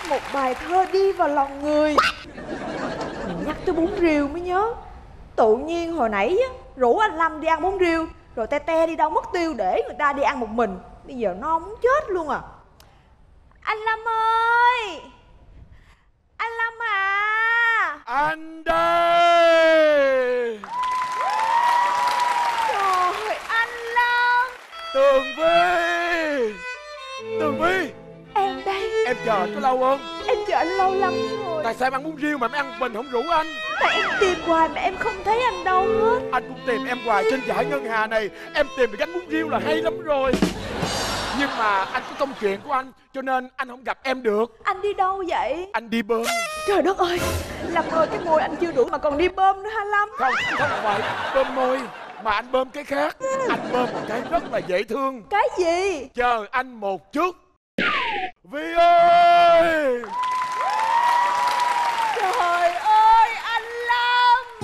một bài thơ đi vào lòng người. Mình nhắc tới bún riêu mới nhớ. Tự nhiên hồi nãy á, rủ anh Lâm đi ăn bún riêu, rồi te te đi đâu mất tiêu để người ta đi ăn một mình. Bây giờ no muốn chết luôn à. Anh Lâm ơi! Anh Lâm à! Anh đây! Trời, anh Lâm! Tường Vi! Tường Vi! Em đây. Em chờ có lâu không? Em chờ anh lâu lắm rồi. Tại sao em ăn bún riêu mà em ăn một mình không rủ anh? Tại em tìm hoài mà em không thấy anh đâu hết. Anh cũng tìm em hoài trên dải ngân hà này. Em tìm được gánh bún riêu là hay lắm rồi. Nhưng mà anh có công chuyện của anh, cho nên anh không gặp em được. Anh đi đâu vậy? Anh đi bơm. Trời đất ơi, Lâm ơi, cái môi anh chưa đủ mà còn đi bơm nữa hả Lâm? Không, không phải bơm môi, mà anh bơm cái khác. Anh bơm một cái rất là dễ thương. Cái gì? Chờ anh một chút. Vi ơi! Trời ơi, anh Lâm!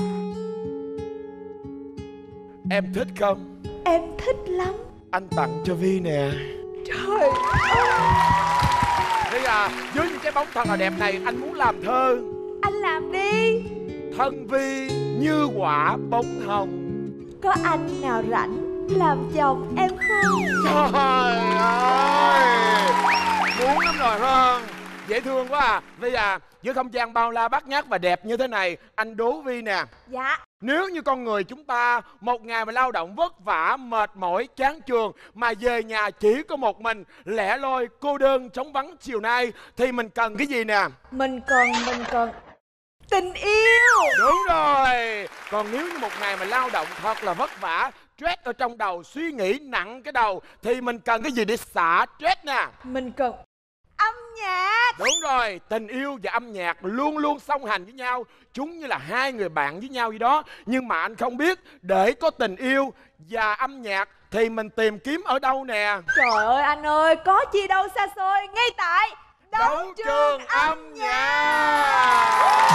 Em thích không? Em thích lắm. Anh tặng cho Vi nè. Trời ơi! Bây giờ với những cái bóng thật là đẹp này, anh muốn làm thơ. Anh làm đi. Thân Vi như quả bóng hồng. Có anh nào rảnh làm chồng em không? Trời ơi! Muốn lắm rồi phải không? Dễ thương quá à. Bây giờ với không gian bao la bát ngát và đẹp như thế này, anh đố Vi nè. Dạ. Nếu như con người chúng ta một ngày mà lao động vất vả, mệt mỏi, chán chường mà về nhà chỉ có một mình, lẻ loi, cô đơn, trống vắng chiều nay, thì mình cần cái gì nè? Mình cần tình yêu. Đúng rồi. Còn nếu như một ngày mà lao động thật là vất vả, stress ở trong đầu, suy nghĩ nặng cái đầu, thì mình cần cái gì để xả stress nè? Mình cần âm nhạc. Đúng rồi. Tình yêu và âm nhạc luôn luôn song hành với nhau. Chúng như là hai người bạn với nhau vậy đó. Nhưng mà anh không biết để có tình yêu và âm nhạc thì mình tìm kiếm ở đâu nè? Trời ơi anh ơi, có chi đâu xa xôi, ngay tại Đấu trường âm nhạc.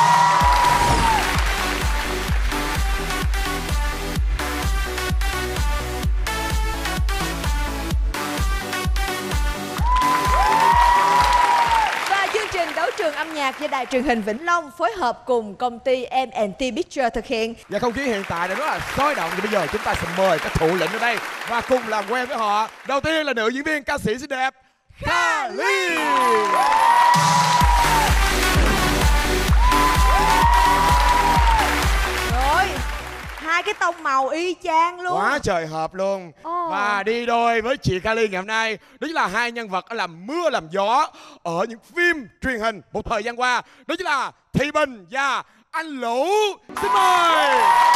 Đấu trường âm nhạc do Đài Truyền hình Vĩnh Long phối hợp cùng công ty M&T Picture thực hiện. Và không khí hiện tại đã rất là sôi động. Thì bây giờ chúng ta sẽ mời các thủ lĩnh ở đây và cùng làm quen với họ. Đầu tiên là nữ diễn viên ca sĩ xinh đẹp Kha Ly. Rồi, hai cái tông màu y chang luôn. Quá trời hợp luôn. Và đi đôi với chị Kha Ly ngày hôm nay, đó chính là hai nhân vật làm mưa làm gió ở những phim truyền hình một thời gian qua. Đó chính là Thị Bình và anh Lũ. Xin mời.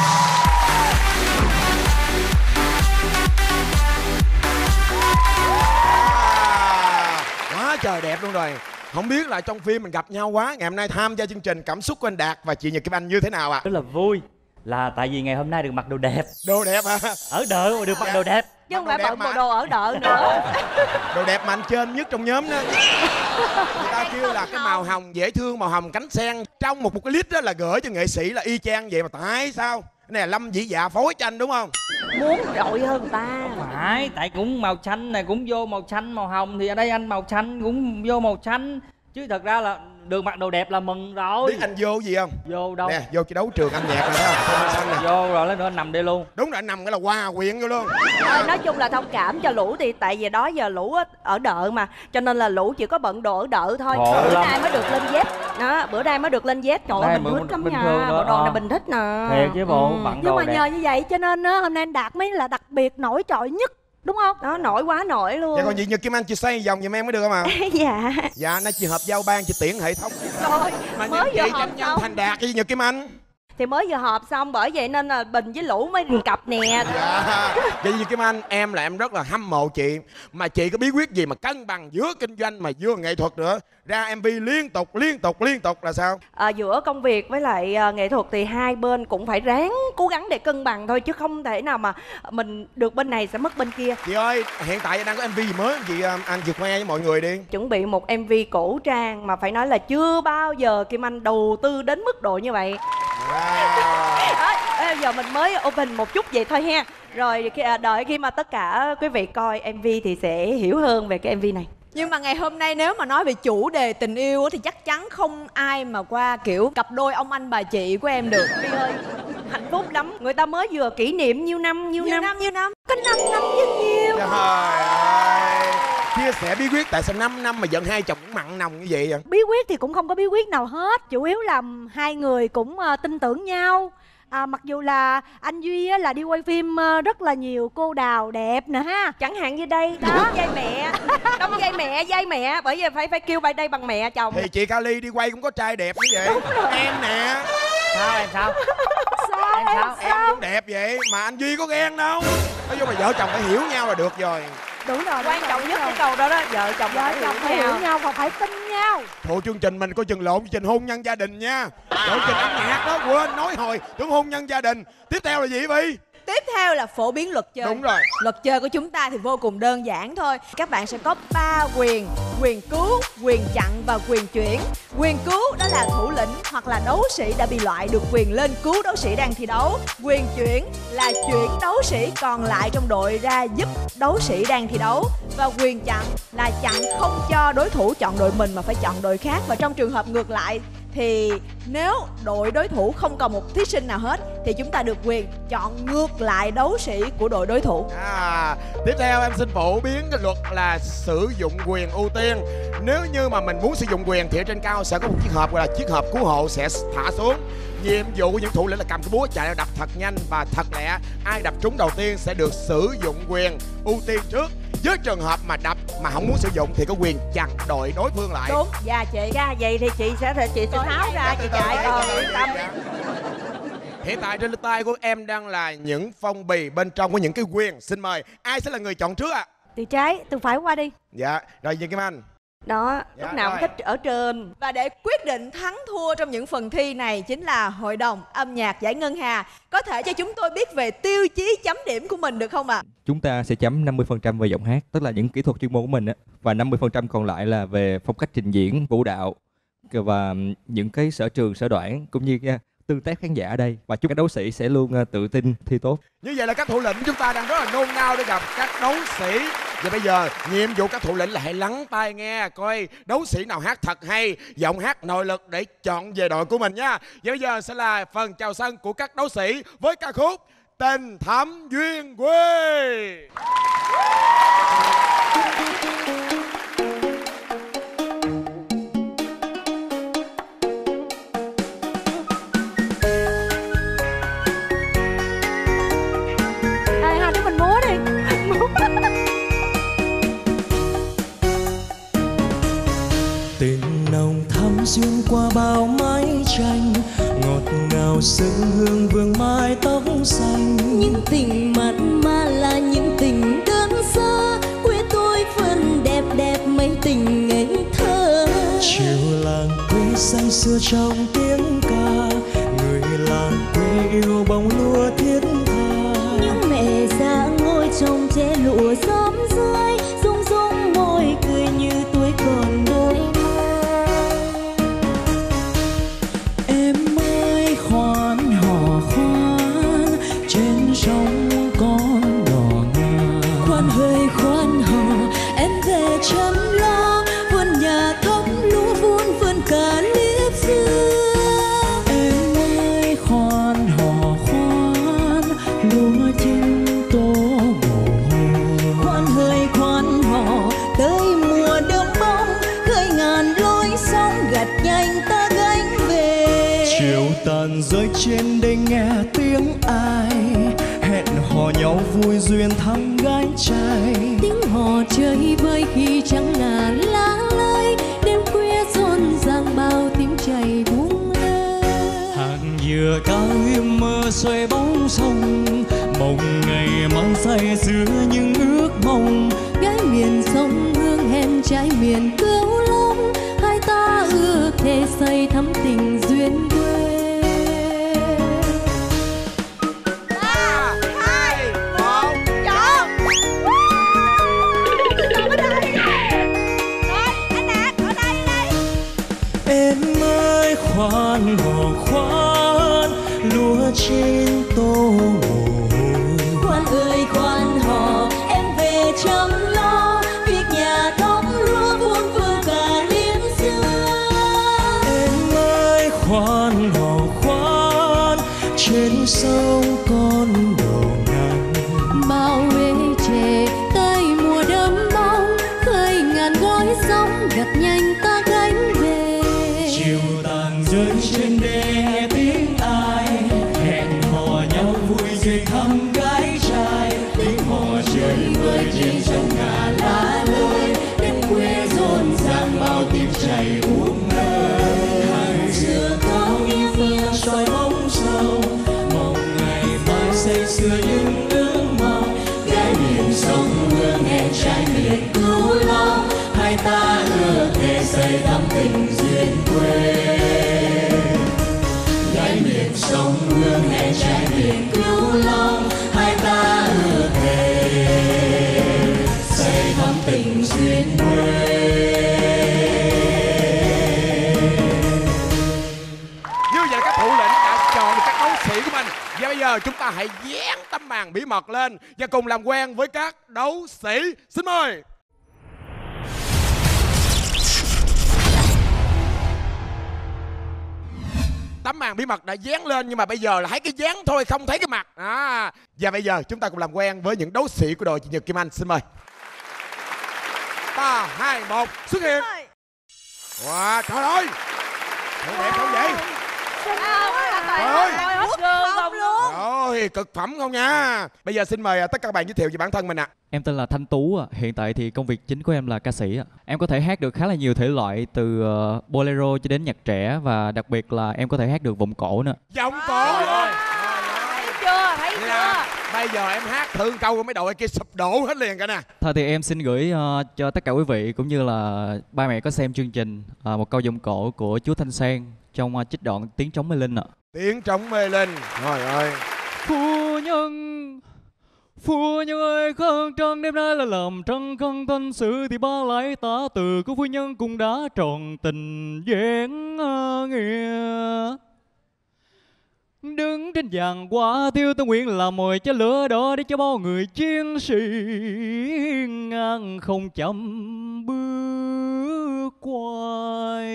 Quá trời đẹp luôn rồi. Không biết là trong phim mình gặp nhau quá, ngày hôm nay tham gia chương trình, cảm xúc của anh Đạt và chị Nhật Kim Anh như thế nào ạ? Rất là vui, là tại vì ngày hôm nay được mặc đồ đẹp. Đồ đẹp hả? Ở đợ mà được mặc đồ đẹp. Chứ không phải bận bộ đồ ở đợ nữa. Đồ đẹp mà anh trên nhất trong nhóm đó. Người ta kêu là cái màu hồng dễ thương, màu hồng cánh sen trong một cái clip đó là gửi cho nghệ sĩ là y chang vậy, mà tại sao? Cái này là Lâm Vĩ Dạ phối cho anh đúng không? Muốn rọi hơn người ta. Phải, tại cũng màu xanh này cũng vô màu xanh, màu hồng thì ở đây anh màu xanh cũng vô màu xanh. Chứ thật ra là được mặc đồ đẹp là mừng rồi. Biết anh vô gì không? Vô đâu? Nè, vô cái đấu trường âm nhạc này thấy không? Xanh nè. Vô rồi lấy nữa anh nằm đây luôn. Đúng rồi, anh nằm cái là hòa quyện vô luôn. Nói chung là thông cảm cho Lũ, thì tại vì đó giờ Lũ ở đợ mà, cho nên là Lũ chỉ có bận đồ ở đợ thôi. Bữa nay mới được lên dép. Đó, bữa nay mới được lên dép. Trời ơi, mình thích lắm nha. Bộ đồ này mình thích nè. Thiệt chứ bộ, bận đồ nhưng mà đẹp. nhờ như vậy cho nên hôm nay anh Đạt mới là đặc biệt nổi trội nhất. Đúng không? Đó, nổi quá nổi luôn. Dạ còn chị Nhật Kim Anh chị xoay vòng giùm em mới được không ạ? Dạ. Dạ, nay chị họp giao ban chị tiễn hệ thống. Rồi, mà mới chị vừa họp nhanh nhanh xong. thành đạt chị Nhật Kim Anh. Thì mới vừa họp xong, bởi vậy nên là Bình với Lũ mới cặp nè. Dạ. Chị Nhật Kim Anh, em rất là hâm mộ chị. Mà chị có bí quyết gì mà cân bằng giữa kinh doanh mà vừa nghệ thuật nữa? Ra MV liên tục là sao? Giữa công việc với lại nghệ thuật thì hai bên cũng phải ráng cố gắng để cân bằng thôi, chứ không thể nào mà mình được bên này sẽ mất bên kia. Chị ơi, hiện tại đang có MV gì mới chị anh chị khoe với mọi người đi. Chuẩn bị một MV cổ trang mà phải nói là chưa bao giờ Kim Anh đầu tư đến mức độ như vậy. Bây giờ mình mới open một chút vậy thôi ha. Rồi đợi khi mà tất cả quý vị coi MV thì sẽ hiểu hơn về cái MV này. Nhưng mà ngày hôm nay nếu mà nói về chủ đề tình yêu thì chắc chắn không ai mà qua kiểu cặp đôi ông anh bà chị của em được. Bi ơi, hạnh phúc lắm. Người ta mới vừa kỷ niệm nhiêu năm. Có 5 năm chứ nhiều. Trời ơi, chia sẻ bí quyết tại sao 5 năm mà giận hai chồng cũng mặn nồng như vậy? Bí quyết thì cũng không có bí quyết nào hết, chủ yếu là hai người cũng tin tưởng nhau. Mặc dù là anh Duy á, là đi quay phim rất là nhiều cô đào đẹp nè ha. Chẳng hạn như đây, đó dây mẹ. Đóng dây mẹ, bởi vì phải kêu bài đây bằng mẹ chồng. Thì chị Kali đi quay cũng có trai đẹp như vậy. Em nè. Sao em sao? Sao Em em sao? Em cũng đẹp vậy mà anh Duy có ghen đâu. Nói chung là vợ chồng phải hiểu nhau là được rồi. Đúng rồi, Quan trọng nhất cái câu đó đó, vợ chồng phải hiểu nhau và phải tin nhau. Thôi chương trình mình có chừng lộn chương trình hôn nhân gia đình nha. Chương trình âm nhạc đó quên nói hồi tưởng hôn nhân gia đình. Tiếp theo là gì Vy? Tiếp theo là phổ biến luật chơi. Đúng rồi. Luật chơi của chúng ta thì vô cùng đơn giản thôi. Các bạn sẽ có 3 quyền: quyền cứu, quyền chặn và quyền chuyển. Quyền cứu đó là thủ lĩnh hoặc là đấu sĩ đã bị loại được quyền lên cứu đấu sĩ đang thi đấu. Quyền chuyển là chuyển đấu sĩ còn lại trong đội ra giúp đấu sĩ đang thi đấu. Và quyền chặn là chặn không cho đối thủ chọn đội mình mà phải chọn đội khác. Và trong trường hợp ngược lại thì nếu đội đối thủ không còn một thí sinh nào hết thì chúng ta được quyền chọn ngược lại đấu sĩ của đội đối thủ. Tiếp theo em xin phổ biến cái luật là sử dụng quyền ưu tiên. Nếu như mà mình muốn sử dụng quyền thì ở trên cao sẽ có một chiếc hộp gọi là chiếc hộp cứu hộ sẽ thả xuống. Nhiệm vụ của những thủ lĩnh là cầm cái búa chạy đập thật nhanh và thật lẹ. Ai đập trúng đầu tiên sẽ được sử dụng quyền ưu tiên trước. Với trường hợp mà đập mà không muốn sử dụng thì có quyền chặn đội đối phương lại. Đúng, dạ chị. Ra vậy thì chị sẽ tháo ra, chị chạy còn yên tâm. Hiện tại trên tay của em đang là những phong bì bên trong có những cái quyền. Xin mời ai sẽ là người chọn trước ạ? Từ trái, từ phải qua đi. Dạ, rồi Duy Kim Anh. Đó, Dạ, lúc nào cũng rồi. thích ở trên. Và để quyết định thắng thua trong những phần thi này chính là Hội đồng âm nhạc giải ngân Hà. Có thể cho chúng tôi biết về tiêu chí chấm điểm của mình được không ạ? Chúng ta sẽ chấm 50% về giọng hát, tức là những kỹ thuật chuyên môn của mình á, và 50% còn lại là về phong cách trình diễn, vũ đạo và những cái sở trường, sở đoản cũng như tương tác khán giả ở đây. Và chúc các đấu sĩ sẽ luôn tự tin thi tốt. Như vậy là các thủ lĩnh chúng ta đang rất là nôn nao để gặp các đấu sĩ. Và bây giờ nhiệm vụ các thủ lĩnh là hãy lắng tai nghe coi đấu sĩ nào hát thật hay, giọng hát nội lực để chọn về đội của mình nha. Và bây giờ sẽ là phần chào sân của các đấu sĩ với ca khúc Tình Thắm Duyên Quê. Hai đứa mình múa đi. Tình nồng thắm duyên qua bao mái tranh, ngọt ngào sương hương vương mái tóc xanh. Những tình mặn mà là những tình đơn sơ, quê tôi vẫn đẹp đẹp mấy tình ngây thơ. Chiều làng quê say sưa trong tiếng ca, người làng quê yêu bóng lúa thiết tha. Những mẹ già ngồi trong che lụa xóm dưới, rung rung môi cười như tuổi còn đôi mơ. Em ơi khoan hò khoan, trên sông con đò ngà. Khoan hơi khoan hò, em về chăm lo, vườn nhà thóc lúa vun vườn cả lĩa dưa. Em ơi khoan hò khoan, lúa chín tô mồ hôi. Khoan hơi khoan hò, tới mùa đông bông, khơi ngàn lối sóng gặt nhanh ta gánh về. Chiều tàn rơi trên đây nghe tiếng ai, hẹn hò nhau vui duyên thăm gái trai. Tiếng hò chơi vơi khi trăng ngả lá lơi, đêm khuya rộn ràng bao tiếng chảy buông lơi. Hàng dừa cao im mơ xoay bóng sông, mộng ngày mang say giữa những ước mong. Gái miền sông hương hẹn trai miền cửu long, hai ta ước thề say thắm tình duyên quê. 3, 2, 1, chọn. Ở đây. Rồi, anh Đạt, ở đây đây. Em ơi khoan hò khoan, lúa chín tô mồ hôi. Khoan ơi khoan hò, em về chăm lo, việc nhà thóc lúa sống gặt nhanh ta gánh về. Chiều tàn rơi trên đê nghe tiếng ai hẹn hò nhau vui duyên thăm gái trai. Tiếng hò trời vơi trên sân ngả lá lơi, đêm khuya rộn ràng bao tiếng chảy uống nơi. Hàng xưa cao nghiêng nghiêng soi bóng sâu, mong ngày mai say sưa những ước mong. Gái miền sông hương hẹn trai miền Cửu Long, hai ta ước thề xây thắm tình duyên quê. Gái miền sông hương hẹn trai miền Cửu Long, hai ta ước thề xây thắm tình duyên quê. Như vậy các thủ lĩnh đã chọn được các đấu sĩ của mình. Và bây giờ chúng ta hãy dán tấm màn bí mật lên và cùng làm quen với các đấu sĩ. Xin mời. Tấm màn bí mật đã dán lên nhưng mà bây giờ là thấy cái dán thôi, không thấy cái mặt. Và bây giờ chúng ta cùng làm quen với những đấu sĩ của đội chị Nhật Kim Anh. Xin mời. 3, 2, 1 xuất hiện. Wow, trời ơi, không đẹp không vậy? Trời ơi, ôi, cực phẩm không nha. Bây giờ xin mời tất cả các bạn giới thiệu về bản thân mình ạ. Em tên là Thanh Tú ạ. Hiện tại thì công việc chính của em là ca sĩ ạ. Em có thể hát được khá là nhiều thể loại, từ bolero cho đến nhạc trẻ, và đặc biệt là em có thể hát được vọng cổ nữa. Vọng cổ luôn. Thấy chưa, thấy chưa? Bây giờ em hát thử câu của mấy đội kia sụp đổ hết liền cả nè. Thôi thì em xin gửi cho tất cả quý vị cũng như là ba mẹ có xem chương trình một câu vọng cổ của chú Thanh Sen trong trích đoạn Tiếng Trống Mê Linh ạ. Tiếng Trống Mê Linh. Trời ơi. Phu nhân ơi, khăn trăng đêm nay là làm trăng khăn thanh sự, thì ba lại tả từ của phu nhân cũng đã tròn tình dáng nghĩa. Đứng trên giàn hoa tiêu tôi nguyện làm mồi cho lửa đỏ, để cho bao người chiến sĩ ngang không chậm bước quay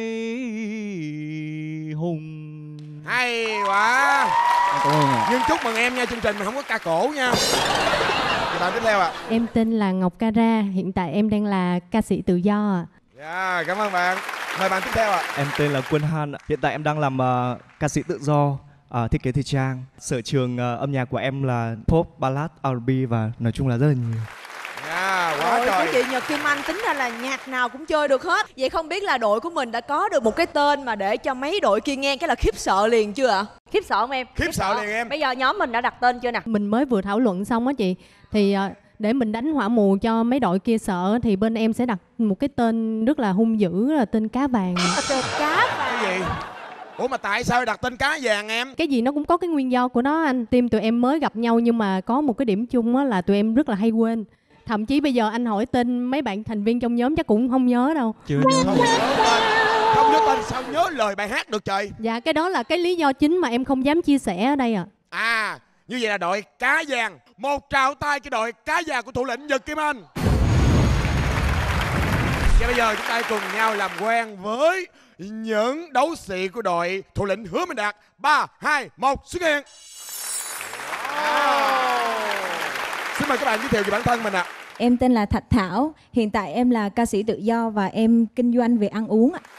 hùng. Hay quá. Cảm ơn ạ. Nhưng chúc mừng em nha, chương trình mà không có ca cổ nha. Bạn tiếp theo ạ. Em tên là Ngọc Cara, hiện tại em đang là ca sĩ tự do ạ. Yeah, cảm ơn bạn. Mời bạn tiếp theo ạ. Em tên là Quân Han, hiện tại em đang làm ca sĩ tự do, thiết kế thời trang. Sở trường âm nhạc của em là pop, ballad, R&B và nói chung là rất là nhiều. Quá trời. Của chị Nhật Kim Anh tính ra là nhạc nào cũng chơi được hết. Vậy không biết là đội của mình đã có được một cái tên mà để cho mấy đội kia nghe cái là khiếp sợ liền chưa ạ? Khiếp sợ không em? Khiếp sợ liền em. Bây giờ nhóm mình đã đặt tên chưa nè? Mình mới vừa thảo luận xong á chị. Thì để mình đánh hỏa mù cho mấy đội kia sợ, thì bên em sẽ đặt một cái tên rất là hung dữ, là tên Cá Vàng. Cá Vàng. Cái gì? Ủa mà tại sao đặt tên Cá Vàng em? Cái gì nó cũng có cái nguyên do của nó anh. Team tụi em mới gặp nhau nhưng mà có một cái điểm chung á là tụi em rất là hay quên. Thậm chí bây giờ anh hỏi tên mấy bạn thành viên trong nhóm chắc cũng không nhớ đâu. Chưa nhớ. Không nhớ tên sao nhớ lời bài hát được trời? Dạ cái đó là cái lý do chính mà em không dám chia sẻ ở đây ạ. Như vậy là đội Cá Vàng. Một tràng tay cho đội Cá Vàng của thủ lĩnh Nhật Kim Anh. Và bây giờ chúng ta cùng nhau làm quen với những đấu sĩ của đội thủ lĩnh Hứa Minh Đạt. 3, 2, 1 xuất hiện. Xin mời các bạn giới thiệu về bản thân mình ạ. Em tên là Thạch Thảo, hiện tại em là ca sĩ tự do và em kinh doanh về ăn uống ạ.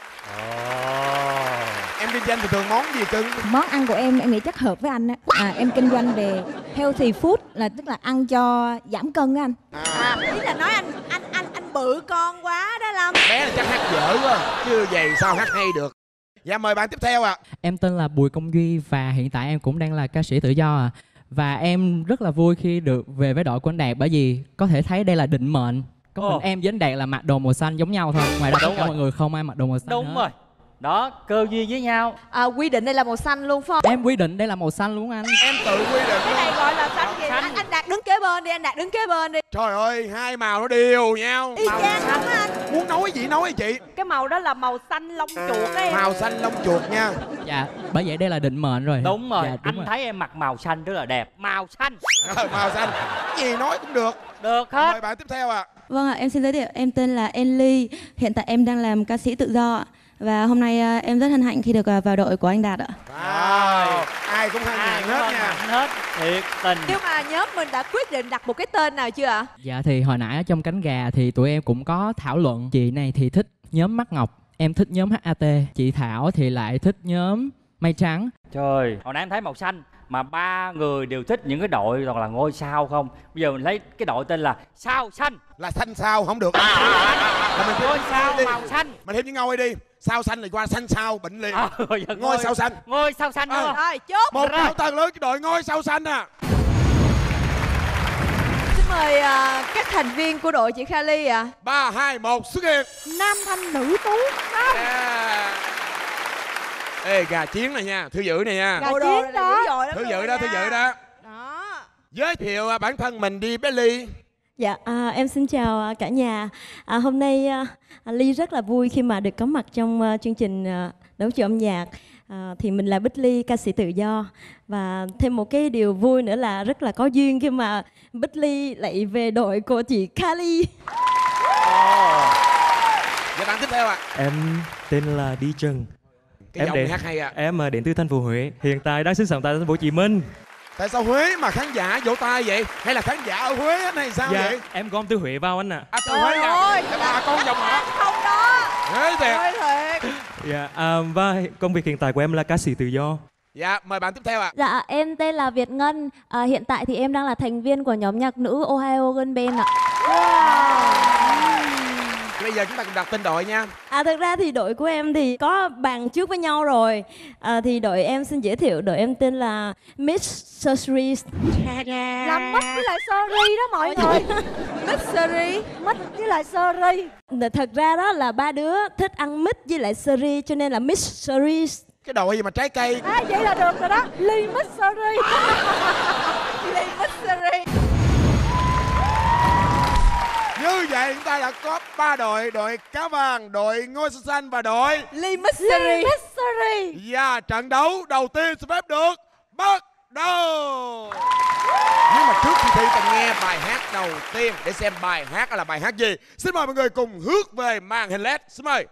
Em kinh doanh thì thường món gì cưng? Món ăn của em nghĩ chắc hợp với anh á. Em kinh doanh về healthy food, là tức là ăn cho giảm cân á anh. Ý là nói anh bự con quá đó Lâm. Bé là chắc hát dở quá, chứ vậy sao hát hay được. Dạ mời bạn tiếp theo ạ. Em tên là Bùi Công Duy và hiện tại em cũng đang là ca sĩ tự do Và em rất là vui khi được về với đội của anh Đạt, bởi vì có thể thấy đây là định mệnh. Có mình em với anh Đạt là mặc đồ màu xanh giống nhau thôi. Ngoài ra tất cả mọi người không ai mặc đồ màu xanh. Đúng rồi. Đó, cơ duyên với nhau. Quy định đây là màu xanh luôn phải không? Em quy định đây là màu xanh luôn anh. Em tự quy định. Cái này gọi là xanh gì? Anh Đạt đứng kế bên đi, anh Đạt đứng kế bên đi. Trời ơi, hai màu nó đều nhau. Y chang lắm anh. Muốn nói gì nói chị. Cái màu đó là màu xanh lông chuột ấy. Màu xanh lông chuột nha. Dạ, bởi vậy đây là định mệnh rồi. Đúng rồi, dạ, đúng anh rồi. thấy em mặc màu xanh rất là đẹp. Màu xanh. Màu xanh. Gì nói cũng được. Được hết. Mời bạn tiếp theo ạ. Vâng ạ, em xin giới thiệu, em tên là Enly, hiện tại em đang làm ca sĩ tự do ạ. Và hôm nay em rất hân hạnh khi được vào đội của anh Đạt ạ. Ai cũng hân hạnh hết nha. Hết, thiệt tình. Nhưng mà nhóm mình đã quyết định đặt một cái tên nào chưa ạ? Dạ thì hồi nãy ở trong cánh gà thì tụi em cũng có thảo luận. Chị này thì thích nhóm Mắt Ngọc, em thích nhóm HAT. Chị Thảo thì lại thích nhóm Mây Trắng. Trời, hồi nãy em thấy màu xanh mà ba người đều thích những cái đội toàn là ngôi sao không. Bây giờ mình lấy cái đội tên là Sao Xanh. Là xanh sao không được. Là mình ngôi sao màu xanh. Mình thêm những ngôi đi. Sao xanh thì qua xanh sao bệnh liền. Ngôi sao xanh. Ngôi sao xanh đúng không? Rồi, chốt. Một cao tầng lớn cái đội ngôi sao xanh à. Xin mời các thành viên của đội chị Kali ạ. 3, 2, 1 xuất hiện. Nam thanh nữ tú. Ê, gà chiến này nha, thư giữ này nha. Gà chiến đó. Thư giữ đó, thư giữ đó. Giới thiệu bản thân mình đi bé Ly. Dạ, em xin chào cả nhà. Hôm nay Ly rất là vui khi mà được có mặt trong chương trình Đấu trường âm nhạc. Thì mình là Bích Ly, ca sĩ tự do. Và thêm một cái điều vui nữa là rất là có duyên khi mà Bích Ly lại về đội của chị Kali. Dạ, bạn tiếp theo ạ. Em tên là Đi Trần. Cái giọng hát hay ạ. Em đến từ thành phố Huế, hiện tại đang sinh sống tại thành phố Hồ Chí Minh. Tại sao Huế mà khán giả vỗ tay vậy? Hay là khán giả ở Huế này sao dạ, vậy? em gom từ Huế vào anh ạ. Từ Huế à? Bà con dòng họ. Không đó. Huế thiệt. Thiệt. Dạ, và công việc hiện tại của em là ca sĩ tự do. Dạ, mời bạn tiếp theo ạ. Dạ, em tên là Việt Ngân. Hiện tại thì em đang là thành viên của nhóm nhạc nữ Ohio Girl Band ạ. Bây giờ chúng ta cùng đặt tên đội nha. Thực ra thì đội của em thì có bàn trước với nhau rồi. Thì đội em xin giới thiệu, đội em tên là Miss Surgery. Làm Mít với lại Surgery đó mọi người. Miss Surgery. Mít với lại Surgery. Thật ra đó là ba đứa thích ăn mít với lại Surgery cho nên là Miss Surgery. Cái đội gì mà trái cây. Vậy là được rồi đó. Ly Miss Surgery. Ly Miss Surgery. Như vậy chúng ta đã có 3 đội. Đội Cá Vàng, đội Ngôi Sao Xanh và đội Ly Mystery. Và trận đấu đầu tiên sẽ phép được bắt đầu. Nhưng mà trước khi thi ta nghe bài hát đầu tiên. Để xem bài hát là bài hát gì. Xin mời mọi người cùng hướng về màn hình LED. Xin mời.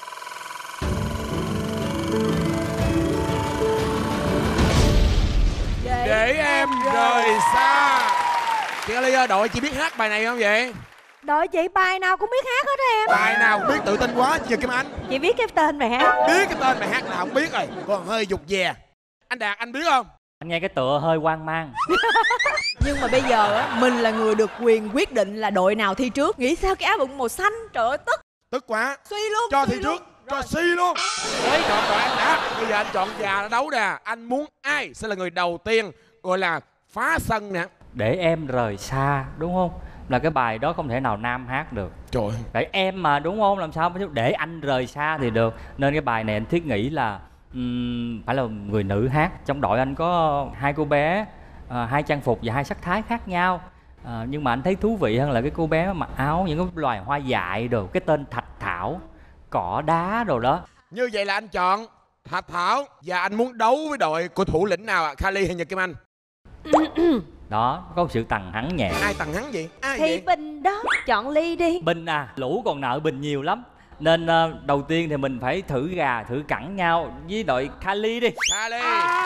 Để em rời xa. Chị Kali ơi, đội chị biết hát bài này không vậy? Đội chị bài nào cũng biết hát hết em. Bài nào cũng biết, tự tin quá chị Kim Anh. Chị biết cái tên bài hát. Biết cái tên bài hát nào không biết rồi. Còn hơi dục dè. Anh Đạt, anh biết không? Anh nghe cái tựa hơi hoang mang. Nhưng mà bây giờ á, mình là người được quyền quyết định là đội nào thi trước. Nghĩ sao cái áo bụng màu xanh, trời ơi tức. Tức quá. Suy luôn. Cho thi trước. Cho si luôn. Đấy, chọn đội anh Đạt. Bây giờ anh chọn già đã đấu nè. Anh muốn ai sẽ là người đầu tiên gọi là phá sân nè? Để em rời xa, đúng không? Là cái bài đó không thể nào nam hát được. Trời. Tại em mà, đúng không? Làm sao mà để anh rời xa thì được. Nên cái bài này anh thiết nghĩ là phải là người nữ hát. Trong đội anh có 2 cô bé, 2 trang phục và 2 sắc thái khác nhau. Nhưng mà anh thấy thú vị hơn là cái cô bé mặc áo những cái loài hoa dại đồ, cái tên Thạch Thảo, cỏ đá đồ đó. Như vậy là anh chọn Thạch Thảo. Và anh muốn đấu với đội của thủ lĩnh nào ạ? Kali hay Nhật Kim Anh? Đó, có một sự tằng hắn nhẹ. Ai tằng hắn gì? Ai thì vậy? Bình đó. Chọn Ly đi. Bình à, lũ còn nợ Bình nhiều lắm. Nên đầu tiên thì mình phải thử gà, thử cẳng nhau với đội Kali đi. Kali.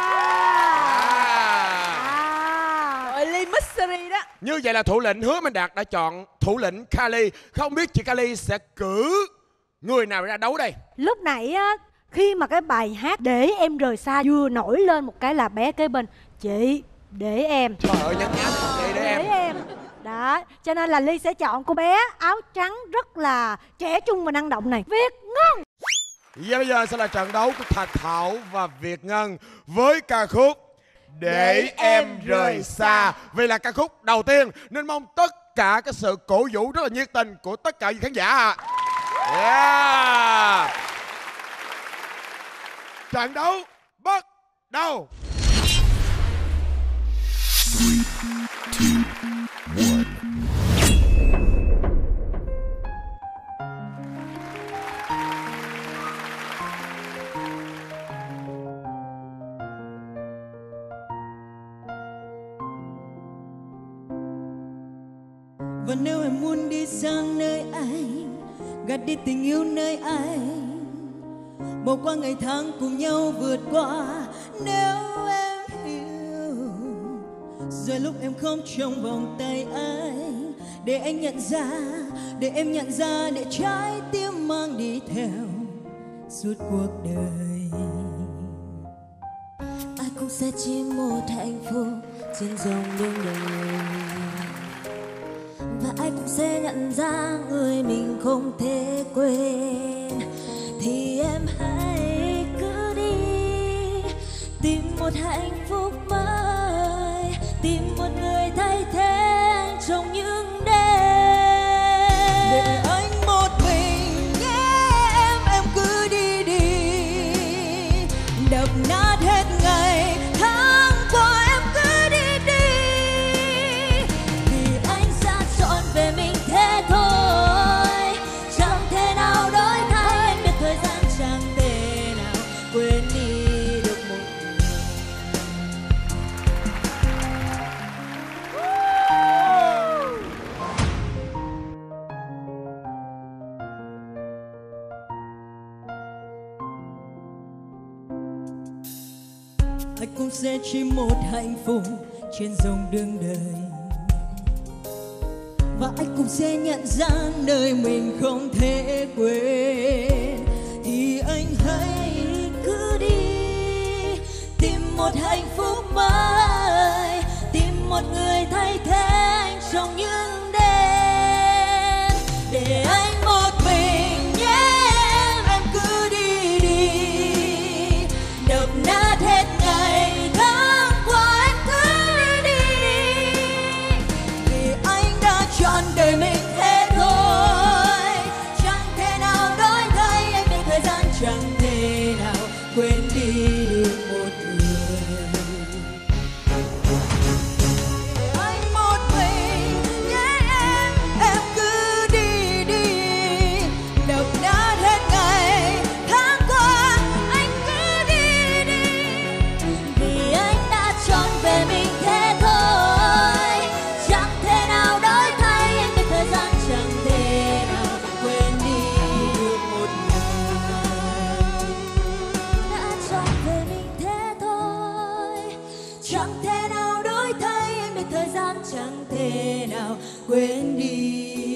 Đội Ly Mystery đó. Như vậy là thủ lĩnh Hứa Minh Đạt đã chọn thủ lĩnh Kali. Không biết chị Kali sẽ cử người nào ra đấu đây? Lúc nãy á, khi mà cái bài hát Để Em Rời Xa vừa nổi lên một cái là bé kế bên chị để em. Trời ơi, nhắn nhắn chị để em. Đó, cho nên là Ly sẽ chọn cô bé áo trắng rất là trẻ trung và năng động này, Việt Ngân. Và bây giờ sẽ là trận đấu của Thạch Thảo và Việt Ngân với ca khúc Để Em Rời Xa. Vì là ca khúc đầu tiên nên mong tất cả cái sự cổ vũ rất là nhiệt tình của tất cả những khán giả ạ. Trận đấu bắt đầu. 3, 2, 1. Và nếu em muốn đi sang nơi anh, gạt đi tình yêu nơi anh, bỏ qua ngày tháng cùng nhau vượt qua. Nếu em hiểu rồi lúc em không trong vòng tay anh, để anh nhận ra để em nhận ra, để trái tim mang đi theo suốt cuộc đời. Ai cũng sẽ chỉ một hạnh phúc trên dòng đường đời, và ai cũng sẽ nhận ra người mình không thể quên. Thì em hãy cứ đi tìm một hạnh phúc mới, tìm một người thay thế trong những đêm. Để anh một mình nhé em cứ đi đi, đập nát hết ngày tháng qua em cứ đi đi. Vì anh sẽ chọn về mình thế thôi, chẳng thể nào đổi thay. Anh biết thời gian chẳng thể nào quên đi được một người. Ai cũng sẽ chỉ một hạnh phúc trên dòng đường đời, và anh cũng sẽ nhận ra nơi mình không thể quên. Thì anh hãy cứ đi tìm một hạnh phúc mới, tìm một người thay thế anh trong những đêm. Để anh một mình nhé em cứ đi đi, đập nát hết ngày tháng qua em cứ đi đi. Vì anh đã chọn đời mình thế thôi, chẳng thể nào đổi thay. Anh biết thời gian chẳng thể nào quên đi được một người. Để anh một mình nhé em cứ đi đi, đập nát hết ngày tháng qua anh cứ đi đi. Vì anh đã chọn về mình thế thôi, chẳng thể nào đổi thay. Anh biết thời gian chẳng thể nào quên đi được một người. đã chọn về mình thế thôi, Chẳng thể nào đổi thay. Anh biết thời gian chẳng thể nào quên đi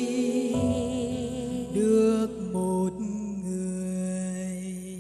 được một người.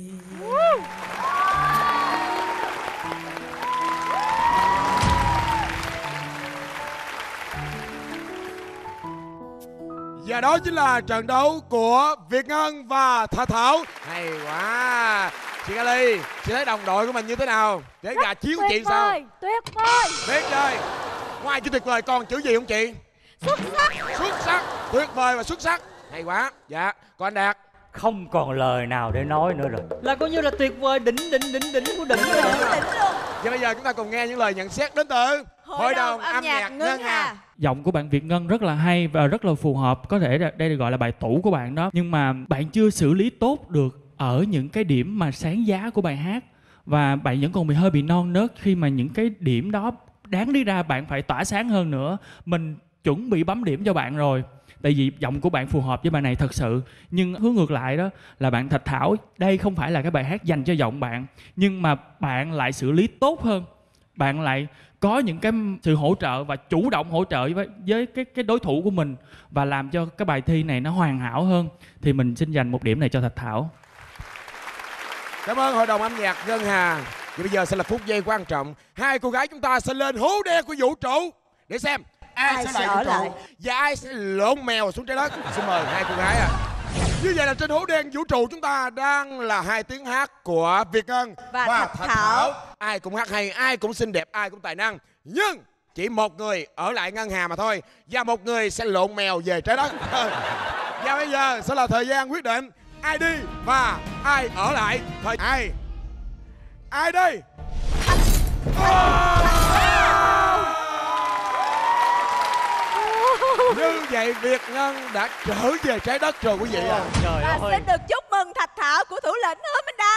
Và đó chính là trận đấu của Việt Ngân và Thảo Thảo. Hay quá. Chị Kali, chị thấy đồng đội của mình như thế nào? Để gà chiếu của chị sao? Tuyệt vời. Tuyệt vời. Ngoài chữ tuyệt vời còn chữ gì không chị? Xuất sắc. Xuất sắc. Tuyệt vời và xuất sắc. Hay quá. Dạ. Còn anh Đạt? Không còn lời nào để nói nữa rồi. Là coi như là tuyệt vời, đỉnh của đỉnh rồi. Và bây giờ chúng ta cùng nghe những lời nhận xét đến từ Hội đồng âm nhạc Ngân Hà. Giọng của bạn Việt Ngân rất là hay và rất là phù hợp. Có thể đây được gọi là bài tủ của bạn đó. Nhưng mà bạn chưa xử lý tốt được ở những cái điểm mà sáng giá của bài hát. Và bạn vẫn còn hơi bị non nớt khi mà những cái điểm đó đáng lý ra bạn phải tỏa sáng hơn nữa. Mình chuẩn bị bấm điểm cho bạn rồi. Tại vì giọng của bạn phù hợp với bài này thật sự. Nhưng hướng ngược lại đó là bạn Thạch Thảo, đây không phải là cái bài hát dành cho giọng bạn, nhưng mà bạn lại xử lý tốt hơn. Bạn lại có những cái sự hỗ trợ và chủ động hỗ trợ với cái đối thủ của mình, và làm cho cái bài thi này nó hoàn hảo hơn. Thì mình xin dành một điểm này cho Thạch Thảo. Cảm ơn Hội đồng âm nhạc Ngân Hà. Và bây giờ sẽ là phút giây quan trọng. Hai cô gái chúng ta sẽ lên hố đen của vũ trụ để xem ai sẽ lại vũ trụ và ai sẽ lộn mèo xuống trái đất. Xin mời hai cô gái ạ. Như vậy là trên hố đen vũ trụ chúng ta đang là hai tiếng hát của Việt Ngân và Thạch Thảo. Ai cũng hát hay, ai cũng xinh đẹp, ai cũng tài năng. Nhưng chỉ một người ở lại Ngân Hà mà thôi, và một người sẽ lộn mèo về trái đất. Và bây giờ sẽ là thời gian quyết định ai đi và ai ở lại. Thời ai đi? Như vậy Việt Ngân đã trở về trái đất rồi quý vị ạ. Và xin được chúc mừng Thạch Thảo của thủ lĩnh Hứa Minh Đạt.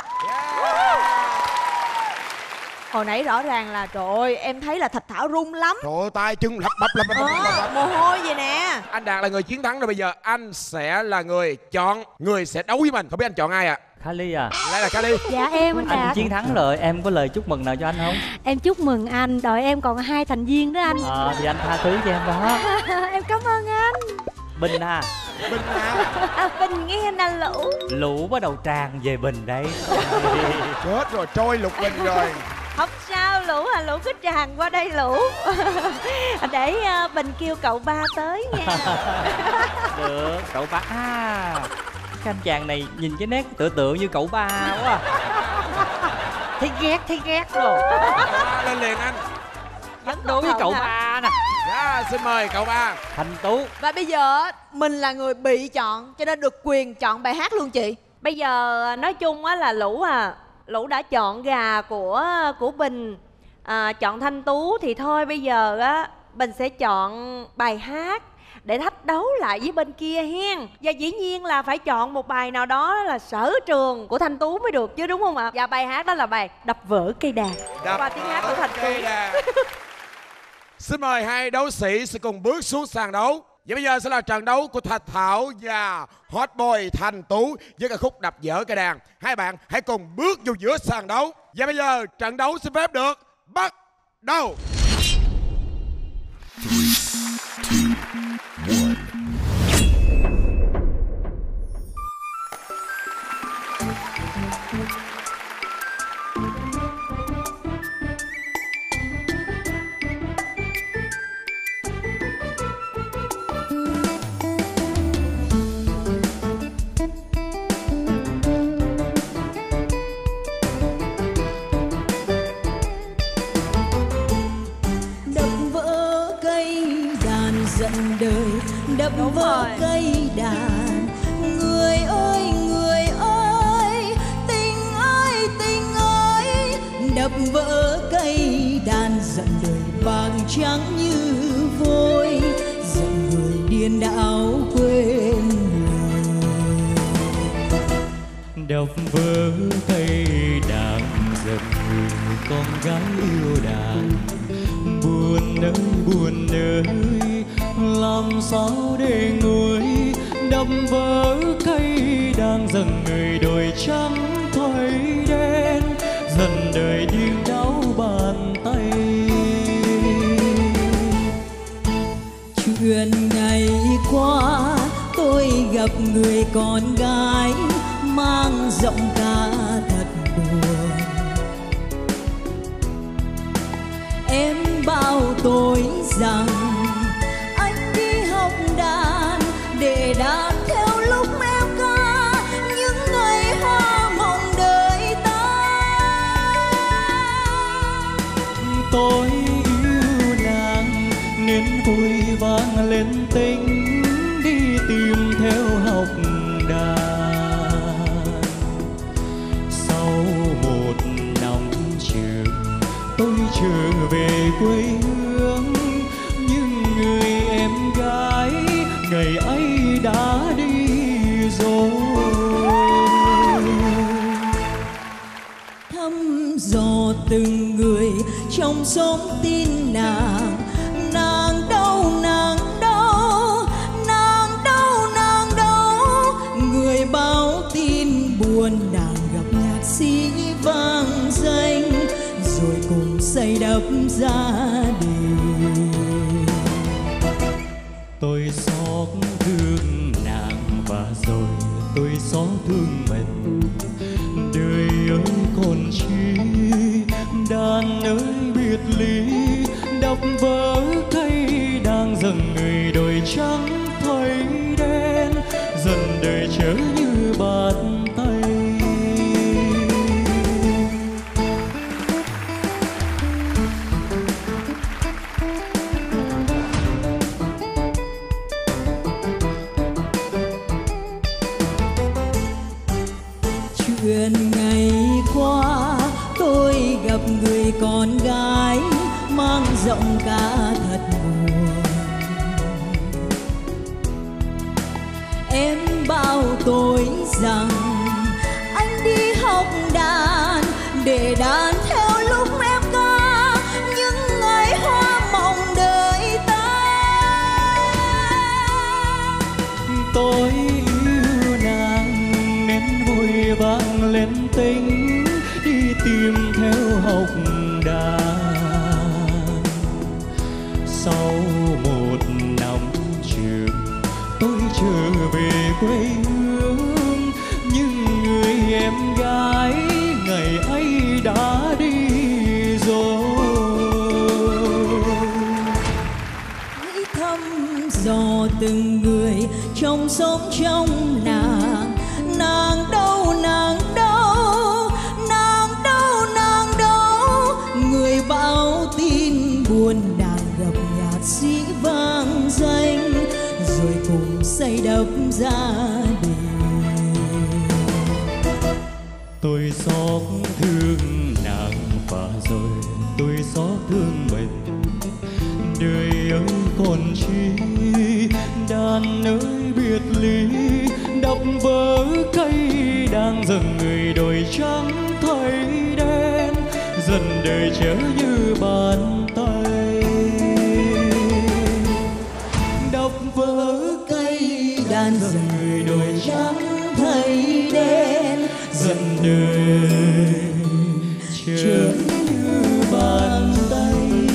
Hồi nãy rõ ràng là trời ơi em thấy là Thạch Thảo run lắm. Trời ơi, tay chân lập bập. Mồ hôi vậy nè. Anh Đạt là người chiến thắng rồi, bây giờ anh sẽ là người chọn người sẽ đấu với mình. Không biết anh chọn ai ạ? Kali à? Đây là Kali. Dạ em anh Anh Đạt. chiến thắng rồi, em có lời chúc mừng nào cho anh không? Em chúc mừng anh, đội em còn 2 thành viên đó anh. Thì anh tha thứ cho em đó. Em cảm ơn anh. Bình à, Bình à? Bình nghe nè Lũ. Lũ bắt đầu tràn về Bình đây. Chết rồi, trôi lục bình rồi. Không sao Lũ à, Lũ cứ tràn qua đây Lũ. Để Bình kêu cậu ba tới nha. Được, cậu ba. Cái anh chàng này nhìn cái nét tượng như cậu ba quá. Thấy ghét rồi. Lên liền anh. Bắt đối với cậu ba nè. Dạ, xin mời cậu ba. Thành Tú. Và bây giờ mình là người bị chọn cho nên được quyền chọn bài hát luôn chị. Bây giờ nói chung á là Lũ đã chọn gà của Bình, chọn Thanh Tú thì thôi bây giờ á Bình sẽ chọn bài hát để thách đấu lại với bên kia hen. Và dĩ nhiên là phải chọn một bài nào đó là sở trường của Thanh Tú mới được chứ, đúng không ạ? Và bài hát đó là bài Đập Vỡ Cây Đàn qua tiếng hát của Thanh Tú. Xin mời hai đấu sĩ sẽ cùng bước xuống sàn đấu. Và bây giờ sẽ là trận đấu của Thạch Thảo và Hot Boy Thanh Tú với ca khúc Đập Vỡ Cây Đàn. Hai bạn hãy cùng bước vô giữa sàn đấu. Và bây giờ trận đấu xin phép được bắt đầu. 3, 2, 1. Đập vỡ cây đàn. Người ơi, tình ơi, đập vỡ cây đàn. Giận đời vàng trắng như vôi, giận người điên đảo quên lời. Đập vỡ cây đàn, giận người con gái yêu đàn. Buồn ơi, làm sao để nguôi. Đập vỡ cây đàn, dần người đôi trắng thay đen, dần đời điên đau bàn tay. Chuyện ngày qua tôi gặp người con gái mang giọng ca thật buồn. Em bảo tôi rằng anh đi học đàn để đàn theo lúc em ca những ngày hoa mộng đời ta. Tôi yêu nàng nên vui vang lên tình, đi tìm theo học đàn. Sau một năm trường tôi trở về quê hương, nhưng người em gái ngày ấy đã đi rồi. Thăm dò từng người trong xóm tin nàng, nàng đâu, nàng đâu, nàng đâu, nàng đâu. Người báo tin buồn nàng gặp nhạc sĩ vang danh, rồi cùng xây đắp gia đình. Tôi xót thương nàng và rồi tôi xót thương mình. Đời ơi còn chi, đàn ơi biệt ly. Đập vỡ cây đàn, dần người đôi trắng thay đen, dần đời trở như bàn tay. Chuyện ngày qua tôi gặp người con gái mang giọng ca thật buồn. Em bảo tôi rằng anh đi học đàn để đàn theo lúc em ca những ngày hoa mộng đời ta. Tôi yêu nàng nên vui vang lên tình, đi tìm theo học đàn. Sau một năm trường tôi trở quê hương, nhưng người em gái ngày ấy đã đi rồi. Hãy thăm dò từng người trong xóm trong nàng. Nàng đâu, nàng đâu, nàng đâu, nàng đâu. Người báo tin buồn nàng gặp nhạc sĩ vang danh, rồi cùng xây đắp gia đình. Tôi xót thương nàng và rồi tôi xót thương mình. Đời ơi còn chi đàn ơi biệt ly, đập vỡ cây đang dần người đổi trắng thay đen, dần đời trở như bàn tay. Đập vỡ cây đàn dần người đổi trắng thay đen, dần đời trở như bàn tay.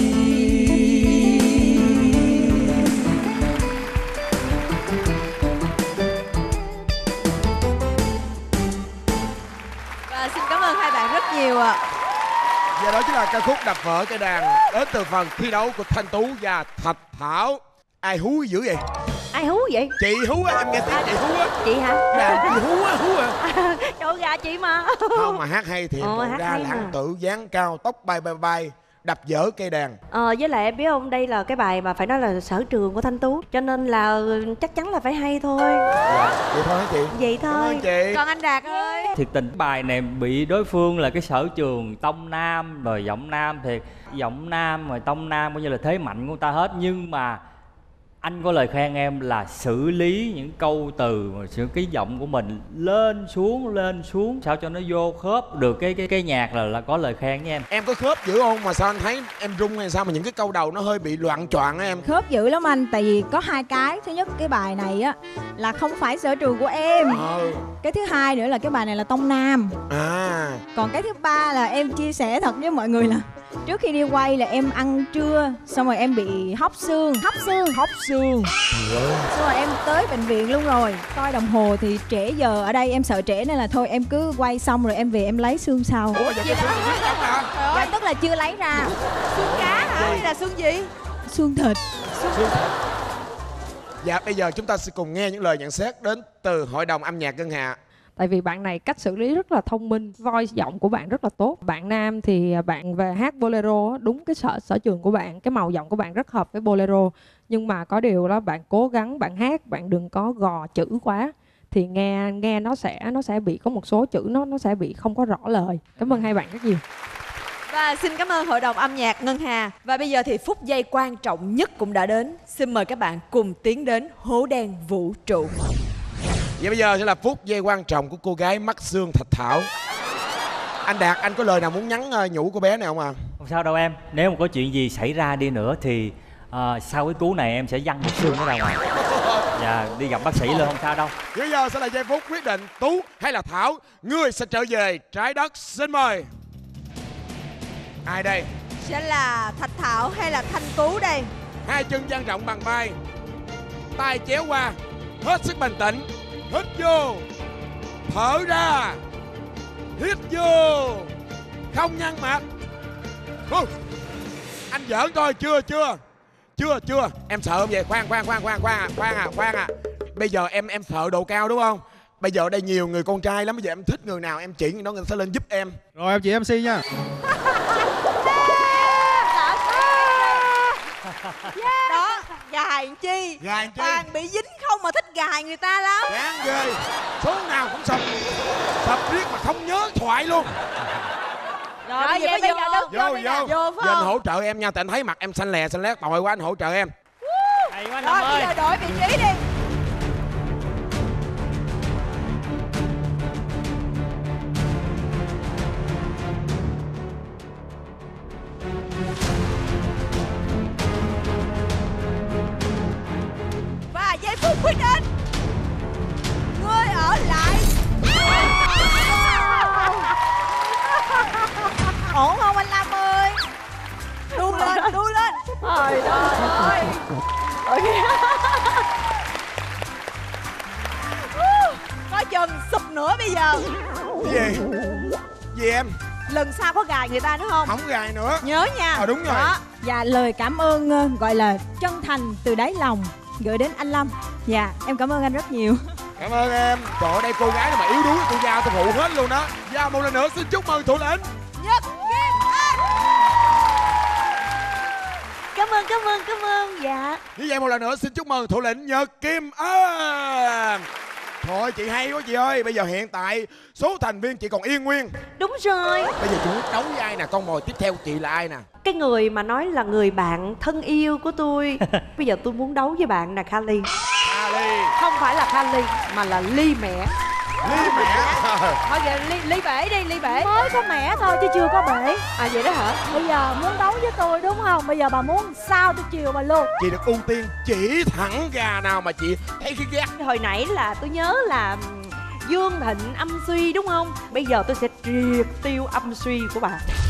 Xin cảm ơn hai bạn rất nhiều ạ. Và đó chính là ca khúc Đập Vỡ Cây Đàn đến từ phần thi đấu của Thanh Tú và Thạch Thảo. Ai hú dữ vậy? Ai hú vậy? Chị hú á, em nghe tiếng chị hú á. Chị hả? Đàn chị hú á, hú à. Chỗ gà chị mà. Không mà hát hay thiệt, hát ra hay lãng mà. tử, dáng cao, tóc bay bay bay, đập vỡ cây đàn. Với lại em biết không, đây là cái bài mà phải nói là sở trường của Thanh Tú, cho nên là chắc chắn là phải hay thôi. Vậy thôi hả chị? Vậy thôi. Cảm ơn chị. Còn anh Đạt ơi. Thiệt tình bài này bị đối phương là cái sở trường tông nam rồi giọng nam, thiệt giọng nam rồi tông nam coi như là thế mạnh của ta hết, nhưng mà anh có lời khen em là xử lý những câu từ mà cái giọng của mình lên xuống sao cho nó vô khớp được cái nhạc là có lời khen với em. Em có khớp dữ không mà sao anh thấy em rung hay sao mà những cái câu đầu nó hơi bị loạn choạng á em? Khớp dữ lắm anh, tại vì có hai cái. Thứ nhất, cái bài này á là không phải sở trường của em. Cái thứ hai nữa là cái bài này là tông nam. Còn cái thứ ba là em chia sẻ thật với mọi người là trước khi đi quay là em ăn trưa xong rồi em bị hóc xương. Xong rồi em tới bệnh viện luôn rồi. Coi đồng hồ thì trễ giờ ở đây, em sợ trễ nên là thôi em cứ quay xong rồi em về em lấy xương sau. Ủa vậy cái xương biết lắm hả? Dạ tức là chưa lấy ra. Xương cá hả? Hay là xương gì? Xương thịt. Dạ bây giờ chúng ta sẽ cùng nghe những lời nhận xét đến từ Hội đồng âm nhạc Ngân Hà. Tại vì bạn này cách xử lý rất là thông minh, voice giọng của bạn rất là tốt. Bạn nam thì bạn về hát bolero, đúng cái sở trường của bạn, cái màu giọng của bạn rất hợp với bolero. Nhưng mà có điều đó, bạn cố gắng bạn hát, bạn đừng có gò chữ quá thì nghe nó sẽ bị có một số chữ nó sẽ bị không có rõ lời. Cảm ơn hai bạn rất nhiều. Và xin cảm ơn Hội đồng âm nhạc Ngân Hà. Và bây giờ thì phút giây quan trọng nhất cũng đã đến. Xin mời các bạn cùng tiến đến hố đen vũ trụ. Vậy bây giờ sẽ là phút giây quan trọng của cô gái mắt xương Thạch Thảo. Anh Đạt, anh có lời nào muốn nhắn nhủ cô bé này không à? Không sao đâu em, nếu mà có chuyện gì xảy ra đi nữa thì sau cái cú này em sẽ văng mắt xương nó ra ngoài. Dạ, đi gặp bác sĩ luôn, không sao đâu. Bây giờ sẽ là giây phút quyết định Tú hay là Thảo, người sẽ trở về trái đất. Xin mời. Ai đây? Sẽ là Thạch Thảo hay là Thanh Tú đây? Hai chân dang rộng bằng vai, tay chéo qua, hết sức bình tĩnh. Hít vô, thở ra, hít vô, không nhăn mặt. Anh giỡn thôi, chưa. Em sợ không vậy? Khoan à. Bây giờ em sợ độ cao đúng không? Bây giờ đây nhiều người con trai lắm, bây giờ em thích người nào em chỉ người đó, người ta sẽ lên giúp em. Rồi em chị MC nha. Đó, gài chi? Toàn bị dính không mà thích gài người ta lắm. Chán ghê, số nào cũng sập riết mà không nhớ thoại luôn. Rồi bây giờ Vô giờ anh hỗ trợ em nha, tại anh thấy mặt em xanh lét tội quá, anh hỗ trợ em. Hay quá Rồi bây giờ đổi vị trí đi. Và giây phút quyết định, người ở lại. Ổn không anh Lâm ơi? Đu lên. Trời ơi. lần nữa bây giờ. Cái gì? Gì em? Lần sau có gài người ta nữa không? Không gài nữa. Nhớ nha. Đúng rồi. Đó. Và lời cảm ơn gọi là chân thành từ đáy lòng gửi đến anh Lâm. Dạ, em cảm ơn anh rất nhiều. Cảm ơn em. Trời ơi, đây cô gái mà yếu đuối tôi giao tôi phụ hết luôn đó. Và một lần nữa xin chúc mừng thủ lĩnh Nhật Kim Anh. Cảm ơn. Dạ. Như vậy một lần nữa xin chúc mừng thủ lĩnh Nhật Kim Anh. Thôi chị hay quá chị ơi. Bây giờ hiện tại số thành viên chị còn yên nguyên. Đúng rồi. Bây giờ chị muốn đấu với ai nè? Con mồi tiếp theo của chị là ai nè? Cái người mà nói là người bạn thân yêu của tôi. Bây giờ tôi muốn đấu với bạn là Kali. Kali. Không phải là Kali mà là Ly mẹ. Ly mẹ. Thôi giờ ly bể đi, ly bể. Mới có mẻ thôi chứ chưa có bể. À vậy đó hả? Bây giờ muốn đấu với tôi đúng không? Bây giờ bà muốn sao tôi chiều bà luôn. Chị được ưu tiên chỉ thẳng gà nào mà chị thấy cái ghét. Hồi nãy là tôi nhớ là Dương Thịnh âm suy đúng không? Bây giờ tôi sẽ triệt tiêu âm suy của bà.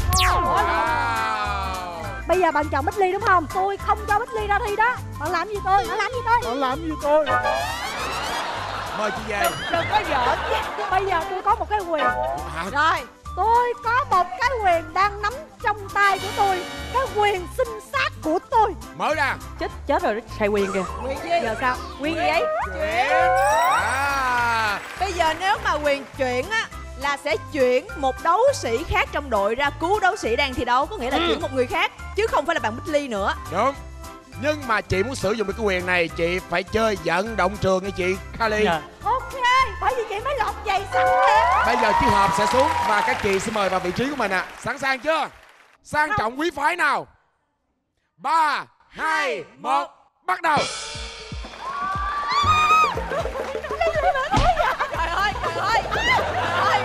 Bây giờ bạn chọn Bích Ly đúng không? Tôi không cho Bích Ly ra thi đó. Bạn làm gì tôi? Bạn làm gì tôi? Bạn làm gì tôi? Mời chị về. Đừng có giỡn. Bây giờ tôi có một cái quyền. Rồi, tôi có một cái quyền đang nắm trong tay của tôi. Cái quyền sinh sát của tôi. Mở ra. Chết rồi, xài quyền kìa. Quyền gì? Giờ sao? Quyền gì vậy? Bây giờ nếu mà quyền chuyển á là sẽ chuyển một đấu sĩ khác trong đội ra cứu đấu sĩ đang thi đấu. Có nghĩa là chuyển một người khác chứ không phải là bạn Bích Ly nữa. Đúng. Nhưng mà chị muốn sử dụng được cái quyền này chị phải chơi vận động trường nha chị Kali. Ok, bởi vì chị mới lọt giày sẵn em. Bây giờ chiếc hộp sẽ xuống và các chị xin mời vào vị trí của mình ạ. Sẵn sàng chưa? Sang trọng quý phái nào? 3, 2, 1, bắt đầu. Trời ơi, trời ơi, trời ơi.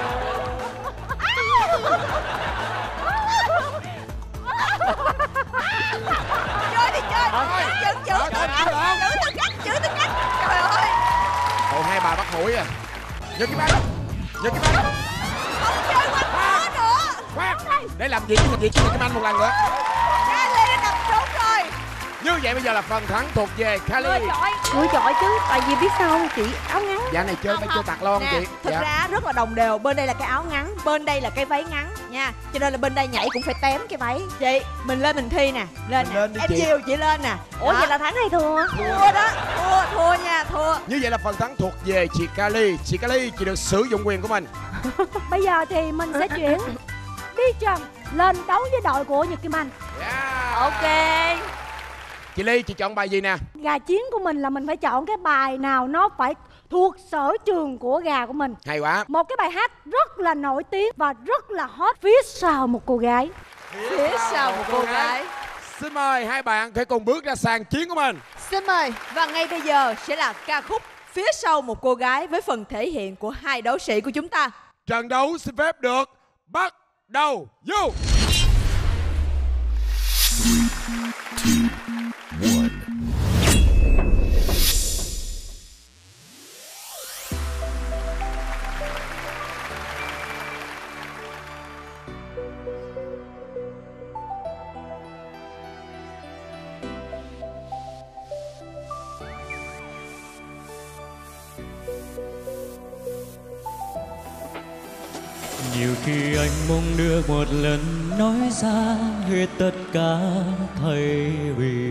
Chơi đi chơi. Giữ tư cách. Trời ơi. Cậu hai bà bắt mũi à. Nhớ cái bánh. Không chơi quanh nó nữa. Khoan. Để làm gì chứ cái bánh một lần nữa. Kali đã nằm trốn rồi. Như vậy bây giờ là phần thắng thuộc về Kali. Người giỏi chứ. Tại vì biết sao không chị? Áo ngắn. Dạ này chơi phải chơi tạt lon nè, chị. Thực dạ. ra rất là đồng đều. Bên đây là cái áo ngắn, bên đây là cái váy ngắn nha. Cho nên là bên đây nhảy cũng phải tém cái váy. Chị, mình lên mình thi nè. Lên Mình nè. lên đi Em chị. chiều chị lên nè. Ủa vậy là thắng hay thua? Thua đó. Thua nha, thua. Như vậy là phần thắng thuộc về chị Kali. Chị Kali chị được sử dụng quyền của mình. Bây giờ thì mình sẽ chuyển Đi Trần lên đấu với đội của Nhật Kim Anh. Ok. Chị Ly chị chọn bài gì nè? Gà chiến của mình là mình phải chọn cái bài nào nó phải thuộc sở trường của gà của mình. Hay quá. Một cái bài hát rất là nổi tiếng và rất là hot phía sau một cô gái. Phía sau một cô gái. Xin mời hai bạn hãy cùng bước ra sàn chiến của mình. Xin mời. Và ngay bây giờ sẽ là ca khúc Phía sau một cô gái với phần thể hiện của hai đấu sĩ của chúng ta. Trận đấu xin phép được bắt đầu. Vô. 3, 2, 1. Nhiều khi anh mong được một lần nói ra hết tất cả thay vì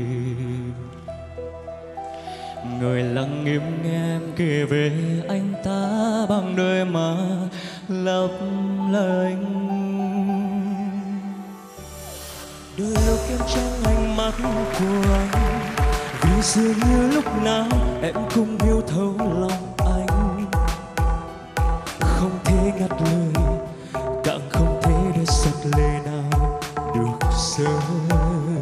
người lặng im nghe em kể về anh ta bằng đôi má lấp lánh. Đôi lúc em trong ánh mắt của anh vì dường như lúc nào em cũng hiểu thấu lòng anh, không thể ngắt lời càng không thể để giật lệ nào được rơi,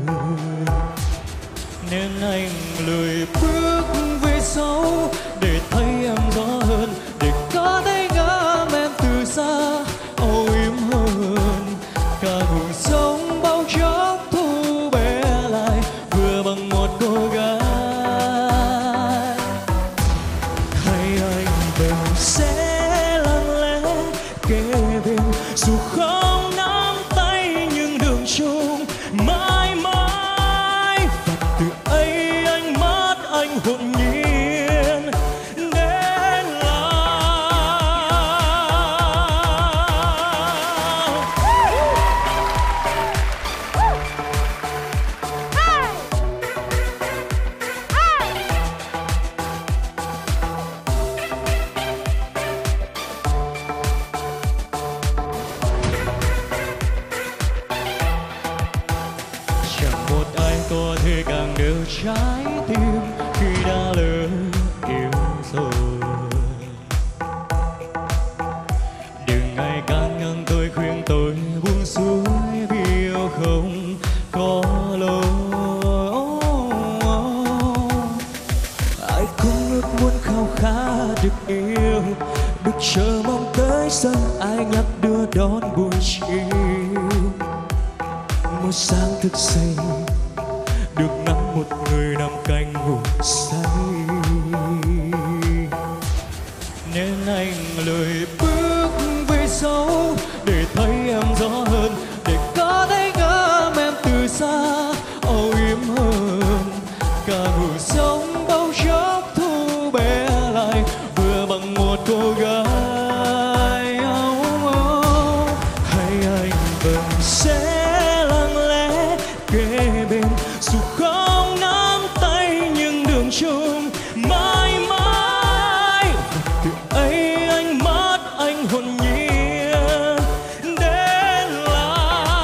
nên anh lười bước về sau để thấy em rõ hơn, để có thể ngắm em từ xa âu yếm hơn. Cả cuộc sống bao chốc thu bé lại vừa bằng một cô gái. Hay anh đều sẽ lặng lẽ kể chờ mong tới sân ai nhắc đưa đón buổi chiều. Một sáng thức dậy được ngắm một người nằm cạnh ngủ say, nên anh lười bước về sau để thấy em rõ hơn, để có thể ngắm em từ xa âu yếm hơn. Cả người sống bao chốc thu bé lại vừa bằng một cô gái. Hay anh vẫn sẽ lặng lẽ kế bên, dù không nắm tay nhưng đường chung mãi mãi. Từ ấy anh mất anh hồn nhiên đến là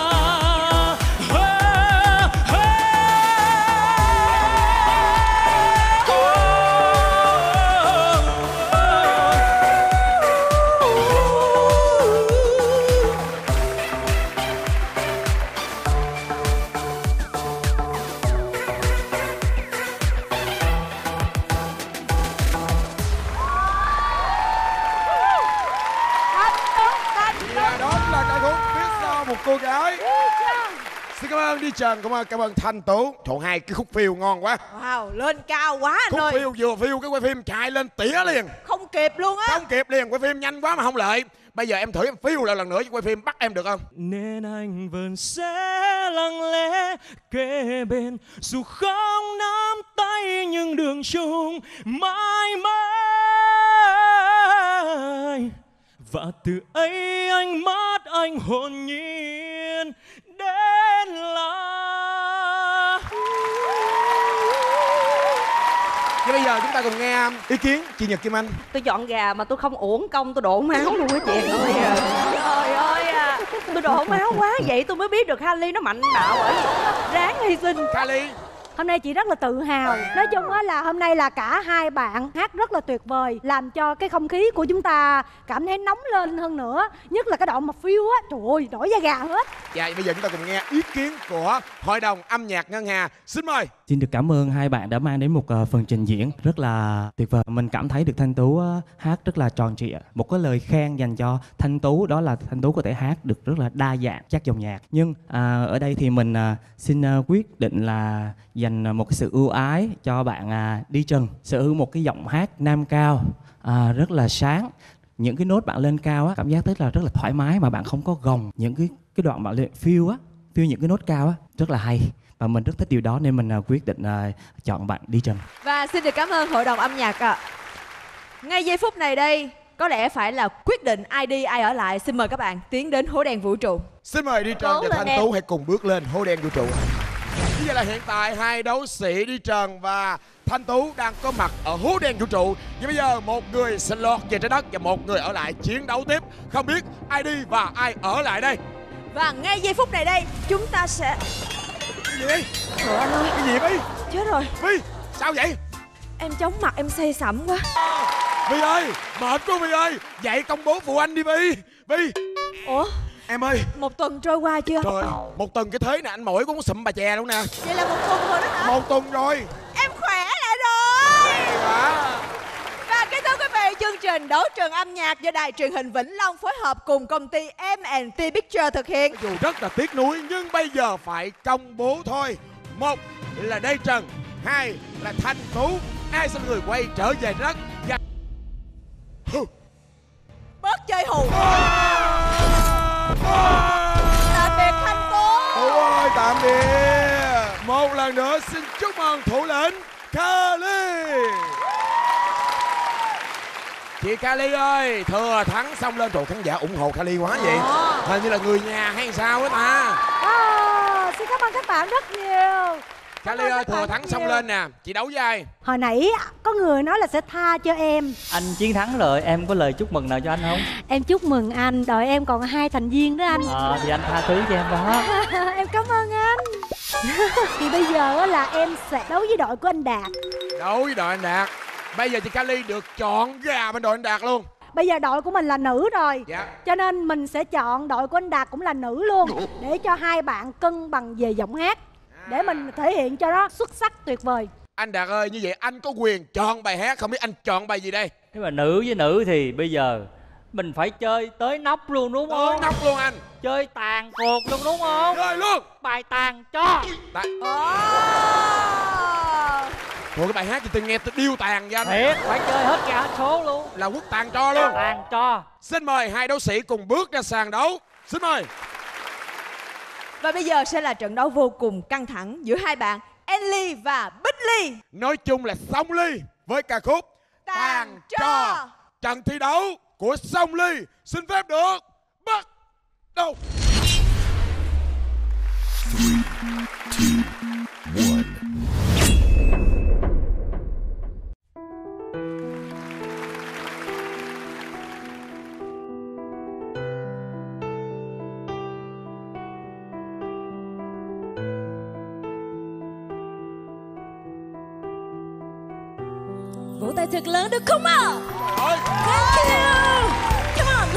Và đó chính là ca khúc Biết Sao Một Cô Gái. Xin cảm ơn đi Trần, cảm ơn Thanh Tú. Trời, hai cái khúc phiêu ngon quá. Wow, lên cao quá anh Khúc ơi. phiêu vừa phiêu cái quay phim chạy lên tỉa liền. Không kịp luôn á. Không kịp liền, quay phim nhanh quá mà không lợi. Bây giờ em thử em phiêu lại lần nữa quay phim bắt em được không? nên anh vẫn sẽ lặng lẽ kế bên, dù không nắm tay nhưng đường chung mãi mãi. Và từ ấy anh mất anh hồn nhiên đến là. Và bây giờ chúng ta cùng nghe ý kiến chị Nhật Kim Anh. Tôi chọn gà mà tôi không uổng công, tôi đổ máu luôn á chị ơi. Trời ơi à, tôi đổ máu quá vậy tôi mới biết được Kali nó mạnh bạo bởi ráng hy sinh. Kali, Hôm nay chị rất là tự hào. Nói chung á là hôm nay là cả hai bạn hát rất là tuyệt vời, làm cho cái không khí của chúng ta cảm thấy nóng lên hơn nữa. Nhất là cái đoạn mà phiêu á, trời ơi, nổi da gà hết. Dạ, bây giờ chúng ta cùng nghe ý kiến của Hội đồng âm nhạc Ngân Hà. Xin mời. Xin được cảm ơn hai bạn đã mang đến một phần trình diễn rất là tuyệt vời. Mình cảm thấy được Thanh Tú hát rất là tròn trịa. Một cái lời khen dành cho Thanh Tú đó là Thanh Tú có thể hát được rất là đa dạng các dòng nhạc. Nhưng ở đây thì mình xin quyết định là dành một cái sự ưu ái cho bạn Đi Trần. Sở hữu một cái giọng hát nam cao rất là sáng. Những cái nốt bạn lên cao á, cảm giác rất là thoải mái mà bạn không có gồng. Những cái đoạn bạn lên phiêu những cái nốt cao á rất là hay. Và mình rất thích điều đó nên mình quyết định chọn bạn Đi Trần. Và xin được cảm ơn Hội đồng âm nhạc ạ. Ngay giây phút này đây, có lẽ phải là quyết định ai đi ai ở lại. Xin mời các bạn tiến đến hố đen vũ trụ. Xin mời Đi Trần và Thanh Tú hãy cùng bước lên hố đen vũ trụ. Như vậy là hiện tại hai đấu sĩ Đi Trần và Thanh Tú đang có mặt ở hố đen vũ trụ. Và bây giờ một người sẽ lọt về trái đất và một người ở lại chiến đấu tiếp. Không biết ai đi và ai ở lại đây. Và ngay giây phút này đây, chúng ta sẽ... Cái gì vậy? Trời anh ơi. Cái gì vậy? Chết rồi. Vi, sao vậy? Em chóng mặt, em say sẩm quá. Vi ơi, mệt quá Vi ơi. Vậy công bố phụ anh đi Vi. Vi. Ủa? Em ơi. Một tuần trôi qua chưa? Trời, một tuần cái thế này anh mỏi cũng sụm bà chè luôn nè. Vậy là một tuần rồi đó hả? Một tuần rồi. Em khỏe lại rồi. Hay quá. Và kết thúc quý vị chương trình Đấu trường âm nhạc do Đài truyền hình Vĩnh Long phối hợp cùng công ty M&T Picture thực hiện. Dù rất là tiếc nuối nhưng bây giờ phải công bố thôi. Một là Đi Trần, hai là Thanh Tú. Ai sẽ là người quay trở về đất và... Bớt chơi hù. Tạm biệt Thanh Tú. Ôi tạm biệt. Một lần nữa xin chúc mừng thủ lĩnh Kali. Chị Kali ơi, thừa thắng xong lên. Trời, khán giả ủng hộ Kali quá vậy. Hình như là người nhà hay sao á ta. Xin cảm ơn các bạn rất nhiều. Kali ơi, thừa thắng xong lên nè. Chị đấu với ai? Hồi nãy có người nói là sẽ tha cho em. Anh chiến thắng rồi, em có lời chúc mừng nào cho anh không? Em chúc mừng anh, đội em còn 2 thành viên đó anh. Thì anh tha thứ cho em đó. Em cảm ơn anh. Thì bây giờ là em sẽ đấu với đội của anh Đạt. Đấu với đội anh Đạt. Bây giờ chị Kali được chọn gà bên đội anh Đạt luôn. Bây giờ đội của mình là nữ rồi. Dạ. Cho nên mình sẽ chọn đội của anh Đạt cũng là nữ luôn. Để cho hai bạn cân bằng về giọng hát. Để mình thể hiện cho nó xuất sắc tuyệt vời. Anh Đạt ơi, như vậy anh có quyền chọn bài hát. Không biết anh chọn bài gì đây? Nếu mà nữ với nữ thì bây giờ mình phải chơi tới nóc luôn đúng không? Tới nóc luôn anh. Chơi tàn cuộc luôn đúng không? Chơi luôn. Bài tàn cho. Ủa cái bài hát thì tôi nghe tôi điêu tàn vậy anh. Thiệt, phải chơi hết cả hết số luôn. Là quốc tàn cho luôn. Tàn cho. Xin mời hai đấu sĩ cùng bước ra sàn đấu. Xin mời. Và bây giờ sẽ là trận đấu vô cùng căng thẳng giữa hai bạn Enly và Bích. Nói chung là Song Ly với ca khúc Tàn Cho. Trận thi đấu của Song Ly xin phép được bắt đầu. 3, 2, 1. Vỗ tay thật lớn được không ạ? Thank you. Come on.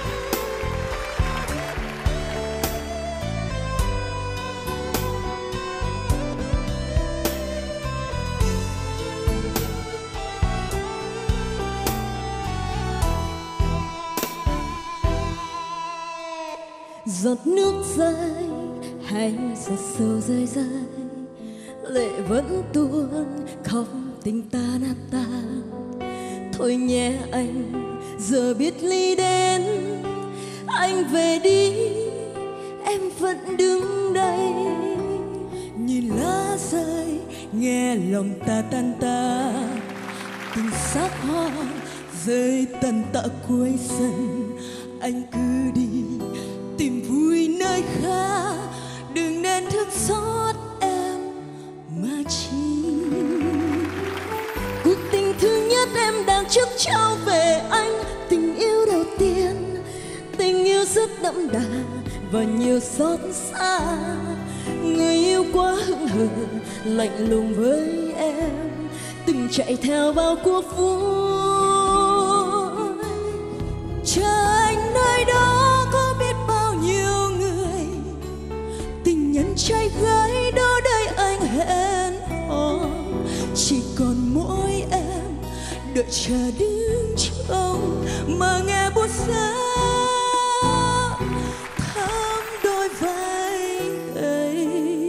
Giọt nước rơi hay giọt sầu rơi rơi, lệ vẫn tuôn khóc tình ta nát tan. Thôi nhé anh, giờ biết ly đến, anh về đi, em vẫn đứng đây. Nhìn lá rơi, nghe lòng ta tan ta, tình sắc hoa rơi tận tận cuối sân. Anh cứ đi tìm vui nơi khác, đừng nên thức xót em mà chi. Cuộc tình thứ nhất em đang trước trao về anh, tình yêu đầu tiên, tình yêu rất đậm đà và nhiều xót xa. Người yêu quá hững hờ lạnh lùng với em, từng chạy theo bao cuộc vui. Chờ anh nơi đó có biết bao nhiêu người, tình nhân trai gái đó đây anh hẹn hò. Chỉ còn mỗi em đợi chờ đứng trông mà nghe buốt giá thăm đôi vai ấy.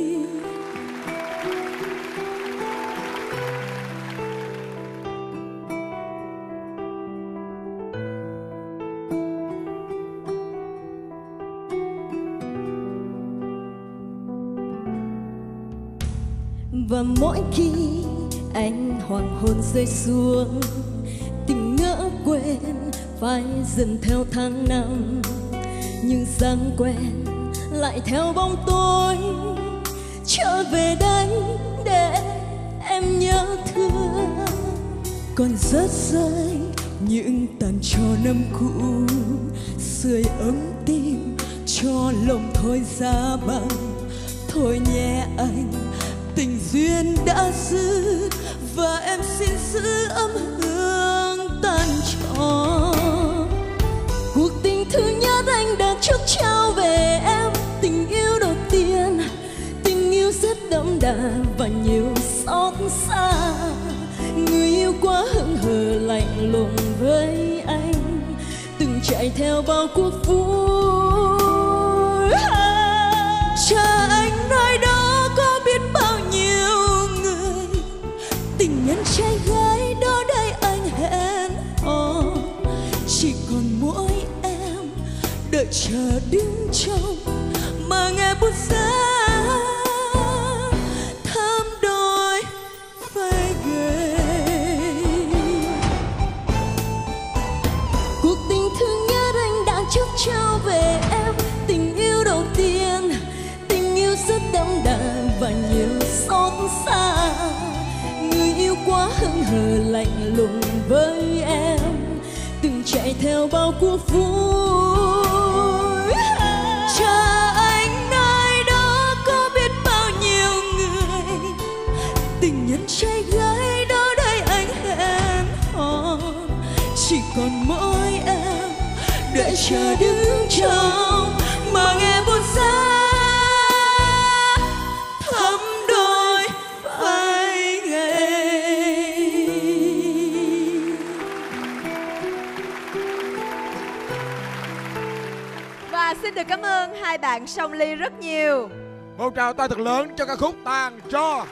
Và mỗi khi anh hoàng hôn rơi xuống, tình ngỡ quên phải dần theo tháng năm. Nhưng dáng quen lại theo bóng tối, trở về đây để em nhớ thương. Còn rớt rơi những tàn tro năm cũ, sưởi ấm tim cho lòng thôi giá băng. Thôi nhé anh, tình duyên đã dứt và em xin giữ ấm hương tàn trò. Cuộc tình thứ nhất anh đã trước trao về em, tình yêu đầu tiên, tình yêu rất đậm đà và nhiều xót xa. Người yêu quá hững hờ lạnh lùng với anh, từng chạy theo bao cuộc vui. Chờ anh nơi đó có biết bao nhiêu người, tình nhân trai gái đó đây anh hẹn hò. Chỉ còn mỗi em đợi chờ đứng trông mà nghe buốt giá thăm đôi vai gầy. Cuộc tình thứ nhất anh đã trước trao về em, tình yêu đầu tiên, tình yêu rất đậm đà và nhiều xót xa. Người yêu quá hững hờ lạnh lùng với em, từng chạy theo bao cuộc vui. Chờ anh nơi đó có biết bao nhiêu người, tình nhân trai gái đó đây anh hẹn hò. Chỉ còn mỗi em đợi chờ đứng trông mà nghe buốt giá thăm đôi vai gầy. Và xin được cảm ơn hai bạn Song Ly rất nhiều. Một tràng tay thật lớn cho ca khúc Tàn Tro.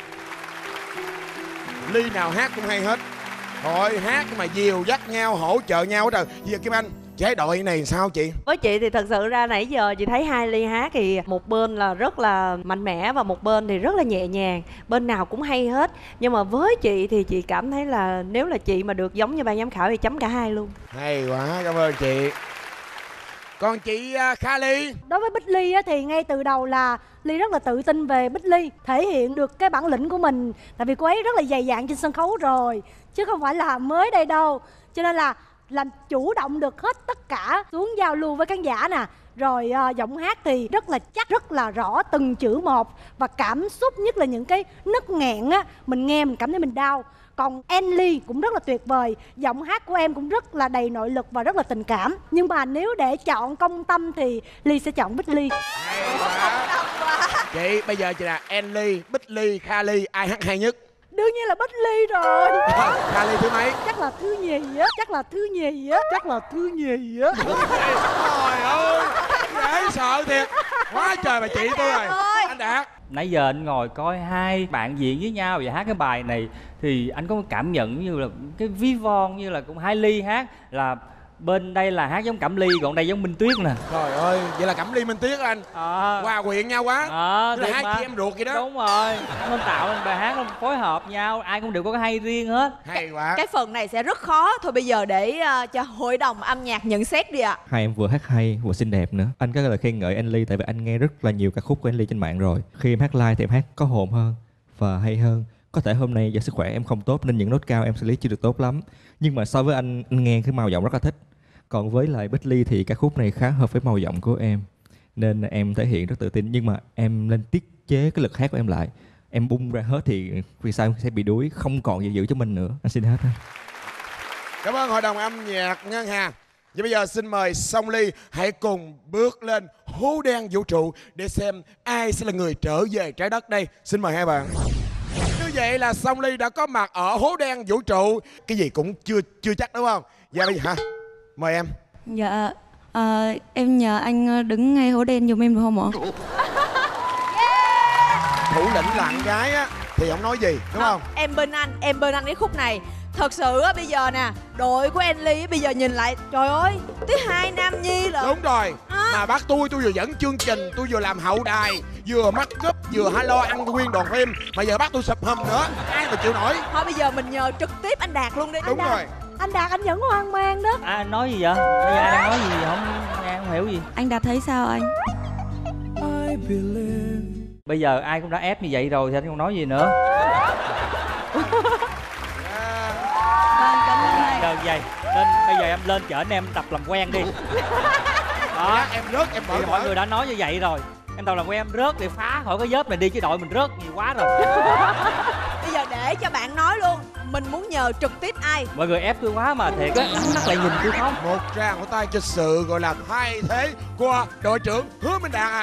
Ly nào hát cũng hay hết. Thôi hát mà dìu dắt nhau, hỗ trợ nhau hết rồi. Bây giờ Kim Anh, chị thấy đội này sao chị? Với chị thì thật sự ra nãy giờ chị thấy hai Ly hát thì một bên là rất là mạnh mẽ và một bên thì rất là nhẹ nhàng. Bên nào cũng hay hết. Nhưng mà với chị thì chị cảm thấy là nếu là chị mà được giống như ban giám khảo thì chấm cả hai luôn. Hay quá, cảm ơn chị. Còn chị Kha Ly? Đối với Bích Ly á, thì ngay từ đầu là Ly rất là tự tin về Bích Ly, thể hiện được cái bản lĩnh của mình. Tại vì cô ấy rất là dày dạn trên sân khấu rồi, chứ không phải là mới đây đâu. Cho nên là chủ động được hết tất cả, xuống giao lưu với khán giả nè. Rồi giọng hát thì rất là chắc, rất là rõ từng chữ một. Và cảm xúc, nhất là những cái nấc nghẹn á, mình nghe mình cảm thấy mình đau. Còn Enly cũng rất là tuyệt vời. Giọng hát của em cũng rất là đầy nội lực và rất là tình cảm. Nhưng mà nếu để chọn công tâm thì Ly sẽ chọn Bích Ly. Chị, bây giờ chị là Enly, Bích Ly, Kha Ly, ai hát hay nhất? Đương nhiên là Bích Ly rồi. Kha Ly thứ mấy? Chắc là thứ nhì á. Chắc là thứ nhì á. Chắc là thứ nhì á. Trời ơi, dễ sợ thiệt. Quá trời bà chị tôi rồi. Anh Đạt. Nãy giờ anh ngồi coi hai bạn diễn với nhau và hát cái bài này thì anh có cảm nhận như là cái ví von, như là cũng hai Ly hát là bên đây là hát giống Cẩm Ly, còn đây giống Minh Tuyết nè. Trời ơi, vậy là Cẩm Ly Minh Tuyết anh. Hòa quyện nhau quá. Là hai chị em ruột vậy đó. Đúng rồi, nên tạo nên bài hát phối hợp nhau, ai cũng đều có cái hay riêng hết. Hay quá. Cái phần này sẽ rất khó. Thôi bây giờ để cho hội đồng âm nhạc nhận xét đi ạ. Hai em vừa hát hay vừa xinh đẹp nữa. Anh có lời khen ngợi Enly tại vì anh nghe rất là nhiều ca khúc của Enly trên mạng rồi. Khi em hát live thì em hát có hồn hơn và hay hơn. Có thể hôm nay do sức khỏe em không tốt nên những nốt cao em xử lý chưa được tốt lắm. Nhưng mà so với anh nghe cái màu giọng rất là thích. Còn với lại Bích Ly thì ca khúc này khá hợp với màu giọng của em, nên em thể hiện rất tự tin. Nhưng mà em lên tiết chế cái lực hát của em lại. Em bung ra hết thì vì sao em sẽ bị đuối, không còn gì giữ cho mình nữa. Anh xin hết thôi. Cảm ơn hội đồng âm nhạc Ngân Hà. Và bây giờ xin mời Song Ly hãy cùng bước lên hố đen vũ trụ để xem ai sẽ là người trở về trái đất đây. Xin mời hai bạn. Như vậy là Song Ly đã có mặt ở hố đen vũ trụ. Cái gì cũng chưa chắc đúng không? Và bây giờ hả? Mời em. Dạ, em nhờ anh đứng ngay hố đen giùm em được không ạ? Thủ lĩnh là bạn gái á thì không nói gì đúng không? Em bên anh cái khúc này. Thật sự á bây giờ nè, đội của Enly bây giờ nhìn lại, trời ơi, thứ hai nam nhi rồi. Đúng rồi. Mà bắt tôi vừa dẫn chương trình, tôi vừa làm hậu đài, vừa make up, vừa lo ăn nguyên đoàn phim, mà giờ bắt tôi sụp hầm nữa, ai mà chịu nổi. Thôi bây giờ mình nhờ trực tiếp anh Đạt luôn đi. Đúng rồi. Anh Đạt anh vẫn hoang mang đó. Anh nói gì vậy? Bây giờ ai đang nói gì không nghe, không hiểu gì. Anh Đạt thấy sao anh? Bây giờ ai cũng đã ép như vậy rồi thì anh không nói gì nữa. Đơn vậy nên bây giờ em lên chở em tập làm quen đi. Đó, em rớt em thì mọi người đã nói như vậy rồi, em tập làm quen em rớt để phá khỏi cái vớp này đi, chứ đội mình rớt nhiều quá rồi. Bây giờ để cho bạn nói luôn, mình muốn nhờ trực tiếp ai? Mọi người ép tôi quá mà thiệt á, ánh mắt lại nhìn tôi không. Một tràng của tay cho sự gọi là thay thế của đội trưởng Hứa Minh Đạt à.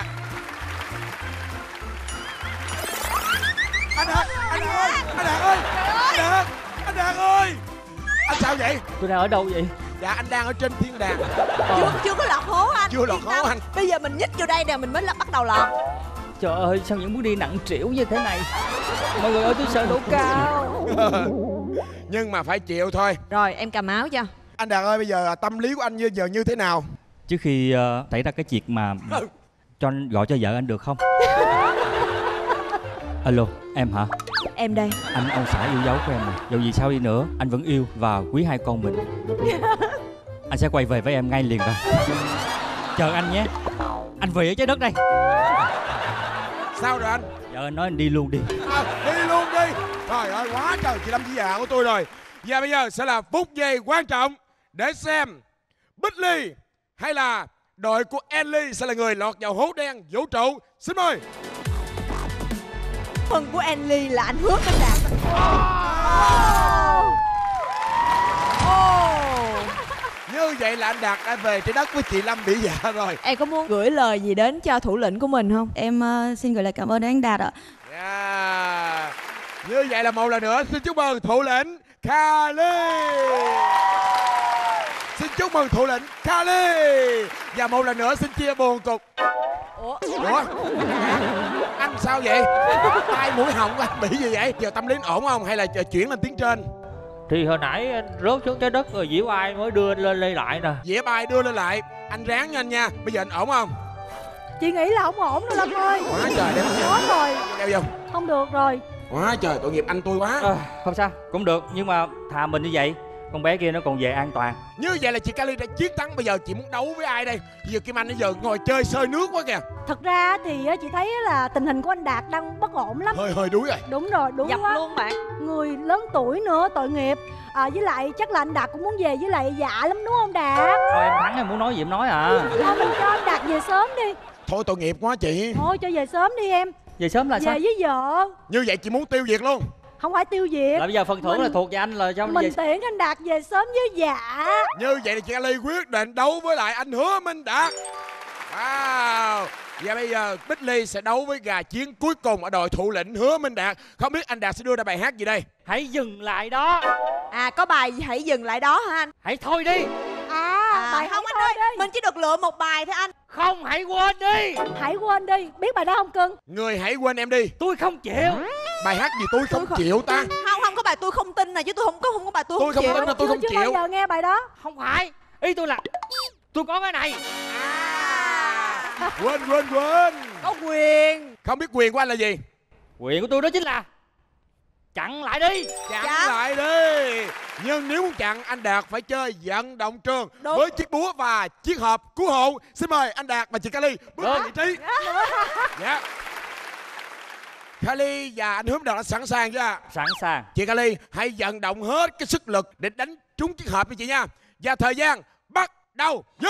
Anh Đạt ơi, anh Đạt ơi, anh Đạt ơi. Anh sao vậy? Tôi đang ở đâu vậy? Dạ anh đang ở trên thiên đàng. Chưa có lọt hố anh. Chưa lọt hố anh. Bây giờ mình nhích vô đây nè, mình mới bắt đầu lọt. Trời ơi, sao những bước đi nặng trĩu như thế này? Mọi người ơi, tôi sợ độ cao. Nhưng mà phải chịu thôi. Rồi em cầm áo cho. Anh Đạt ơi, bây giờ tâm lý của anh giờ như thế nào? Trước khi xảy ra cái chuyện mà cho anh gọi cho vợ anh được không? Alo, em hả? Em đây. Ông xã yêu dấu của em này. Dù gì sao đi nữa, anh vẫn yêu và quý hai con mình. Anh sẽ quay về với em ngay liền thôi. Chờ anh nhé. Anh về ở trái đất đây. Sao rồi anh? Vợ anh nói anh đi luôn đi. Đi luôn đi. Trời ơi, quá trời chị Lâm chị già của tôi rồi. Và bây giờ sẽ là phút giây quan trọng để xem Bích Ly hay là đội của Enly sẽ là người lọt vào hố đen vũ trụ. Xin mời. Phần của Enly là anh Hứa Minh Đạt. Như vậy là anh Đạt đã về trái đất với chị Lâm bị dạ rồi. Em có muốn gửi lời gì đến cho thủ lĩnh của mình không? Em xin gửi lời cảm ơn đến anh Đạt ạ. Như vậy là một lần nữa xin chúc mừng thủ lĩnh Kha Ly. Xin chúc mừng thủ lĩnh Kali. Và một lần nữa xin chia buồn cùng. Ủa? Anh sao vậy? Tai mũi họng của anh bị gì vậy? Giờ tâm lý ổn không hay là chuyển lên tiếng trên? Thì hồi nãy anh rớt xuống trái đất rồi diễu ai mới đưa lên lại nè. Diễu ai đưa lên lại. Anh ráng nha anh nha. Bây giờ anh ổn không? Chị nghĩ là không ổn đâu Lâm ơi. Quá trời đem khó rồi. Đeo vô. Không được rồi. Quá trời tội nghiệp anh tôi quá. Không sao, cũng được. Nhưng mà thà mình như vậy, con bé kia nó còn về an toàn. Như vậy là chị Kali đã chiến thắng. Bây giờ chị muốn đấu với ai đây? Bây giờ Kim Anh bây giờ ngồi chơi sơi nước quá kìa. Thật ra thì chị thấy là tình hình của anh Đạt đang bất ổn lắm. Hơi đuối rồi. Đúng rồi, đúng Dập quá. luôn bạn. Người lớn tuổi nữa, tội nghiệp. Với lại chắc là anh Đạt cũng muốn về với lại Dạ lắm đúng không Đạt? Thôi em thắng em muốn nói gì em nói à. Thôi mình cho anh Đạt về sớm đi. Thôi tội nghiệp quá chị. Thôi cho về sớm đi em. Về sớm là sao? Về với vợ. Như vậy chị muốn tiêu diệt luôn? Không phải tiêu diệt. Là bây giờ phần thưởng là thuộc về anh là cho mình về... tiễn anh Đạt về sớm với Dạ. Như vậy thì chị Kali quyết định đấu với lại anh Hứa Minh Đạt. Wow. Và bây giờ Bích Ly sẽ đấu với gà chiến cuối cùng ở đội thủ lĩnh Hứa Minh Đạt. Không biết anh Đạt sẽ đưa ra bài hát gì đây? Hãy dừng lại đó. Có bài hãy dừng lại đó hả anh? Hãy thôi đi. Bài không anh ơi đi. Mình chỉ được lựa một bài thôi anh. Không, hãy quên đi. Hãy quên đi. Biết bài đó không cưng? Người hãy quên em đi. Tôi không chịu. Bài hát gì tôi không chịu ta? Không có bài tôi không tin nè, chứ tôi không có bài tôi không chịu. Tin là tôi không chưa chịu. bao giờ nghe bài đó. Không phải. Ý tôi là tôi có cái này. Quên. Có quyền. Không biết quyền của anh là gì? Quyền của tôi đó chính là chặn lại đi. Chặn lại đi. Nhưng nếu muốn chặn, anh Đạt phải chơi vận động trường. Đúng. Với chiếc búa và chiếc hộp cứu hộ. Xin mời anh Đạt và chị Kali bước vào vị trí. Dạ. Kali và anh Hứa Minh Đạt đã sẵn sàng chưa? Sẵn sàng. Chị Kali hãy vận động hết cái sức lực để đánh trúng chiếc hộp nha chị nha. Và thời gian bắt đầu. Vô.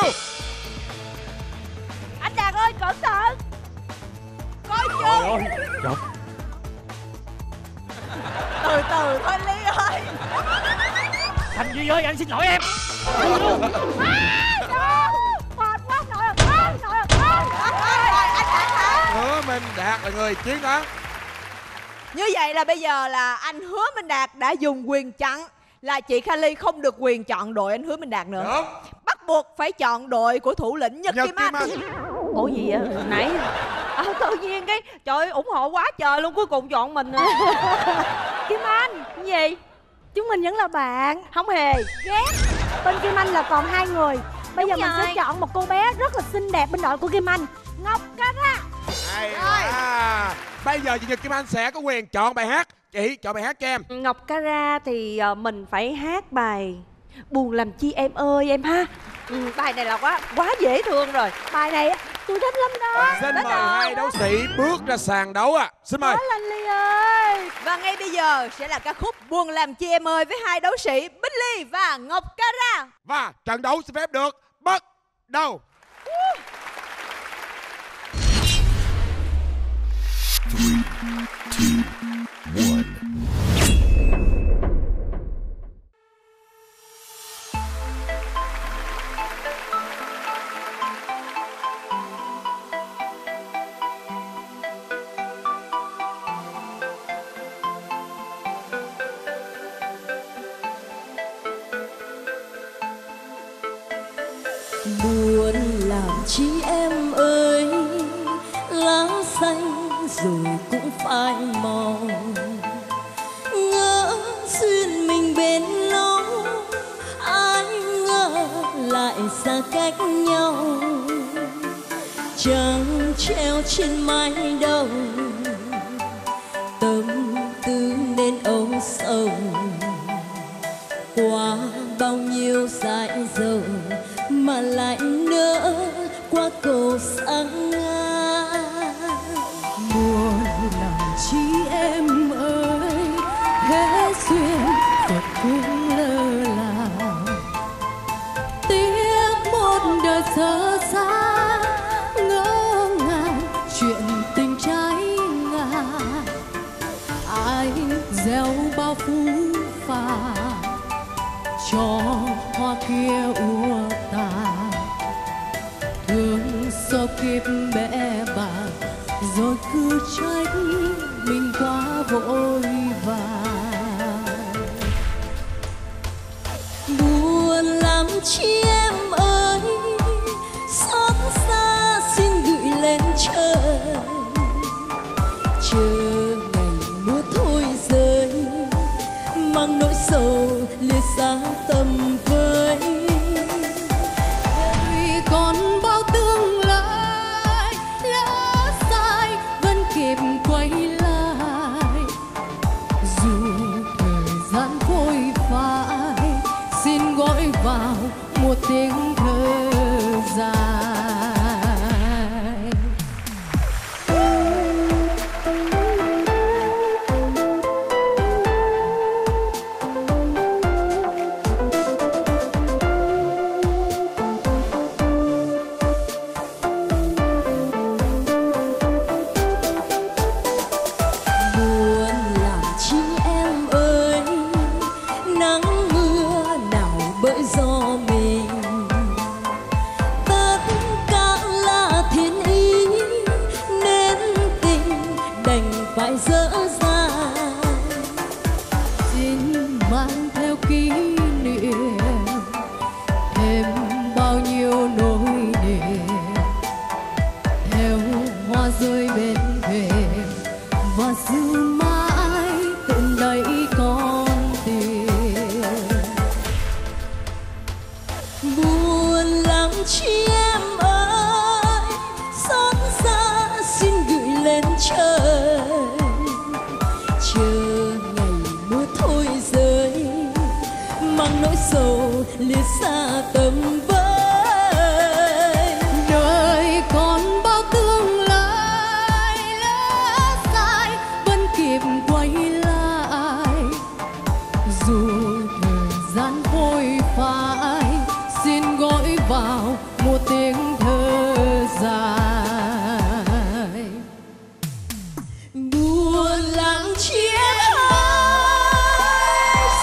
Anh Đạt ơi cẩn thận. Coi chừng. Từ từ thôi Ly ơi. Thành Duy ơi, anh xin lỗi em. Mệt quá nội Hứa Minh Đạt là người chiến thắng. Như vậy là bây giờ là anh Hứa Minh Đạt đã dùng quyền chặn, là chị Kali không được quyền chọn đội anh Hứa Minh Đạt nữa. Đúng. Bắt buộc phải chọn đội của thủ lĩnh Nhật Kim Anh. Ủa gì vậy? Nãy tự nhiên cái trời ơi, ủng hộ quá trời luôn, cuối cùng chọn mình. Kim Anh. Cái gì? Chúng mình vẫn là bạn. Không hề. Ghét. Bên Kim Anh là còn 2 người. Bây giờ mình sẽ chọn một cô bé rất là xinh đẹp bên đội của Kim Anh, Ngọc Cara. Bây giờ chị Nhật Kim Anh sẽ có quyền chọn bài hát. Chị chọn bài hát cho em. Ngọc Cara thì mình phải hát bài Buồn Làm Chi Em Ơi em ha. Bài này là quá dễ thương rồi. Bài này tôi thích lắm đó. Xin mời hai đấu sĩ bước ra sàn đấu ạ. Xin mời. Lên Ly ơi. Và ngay bây giờ sẽ là ca khúc Buồn Làm Chi Em Ơi với hai đấu sĩ Bích Ly và Ngọc Cara. Và trận đấu xin phép được bắt đầu. 3, 2, 1. Buồn làm chi em ơi, lá xanh rồi cũng phai màu, ngỡ duyên mình bên nhau, ai ngờ lại xa cách nhau, trăng treo trên mái đầu, tâm tư nên âu sầu, qua bao nhiêu dại dầu mà lại nỡ qua cầu sang ngang. Buồn làm chi em ơi, hết duyên Phật cũng lơ là, tiếc một đời thơ xa, ngỡ ngàng chuyện tình trái ngang. Ai gieo bao phú phà cho hoa kia úa tàn, thương số kiếp bẽ bàng rồi cứ trách mình quá vội vàng. Buồn làm chi em nào dở dang. Xin mang theo kỷ niệm thêm bao nhiêu nỗi niềm, theo hoa rơi bên thềm và giữ mãi tình đầy con tim. Buồn lắm chi em ơi, xót xa xin gửi lên trời, chờ ngày mưa thôi rơi, mang nỗi sầu liệt xa tầm với. Đời còn bao tương lai lỡ dại vẫn kịp quay lại, dù thời gian vội phai xin gọi vào một tiếng thơ dài. Buồn lặng chi em ơi,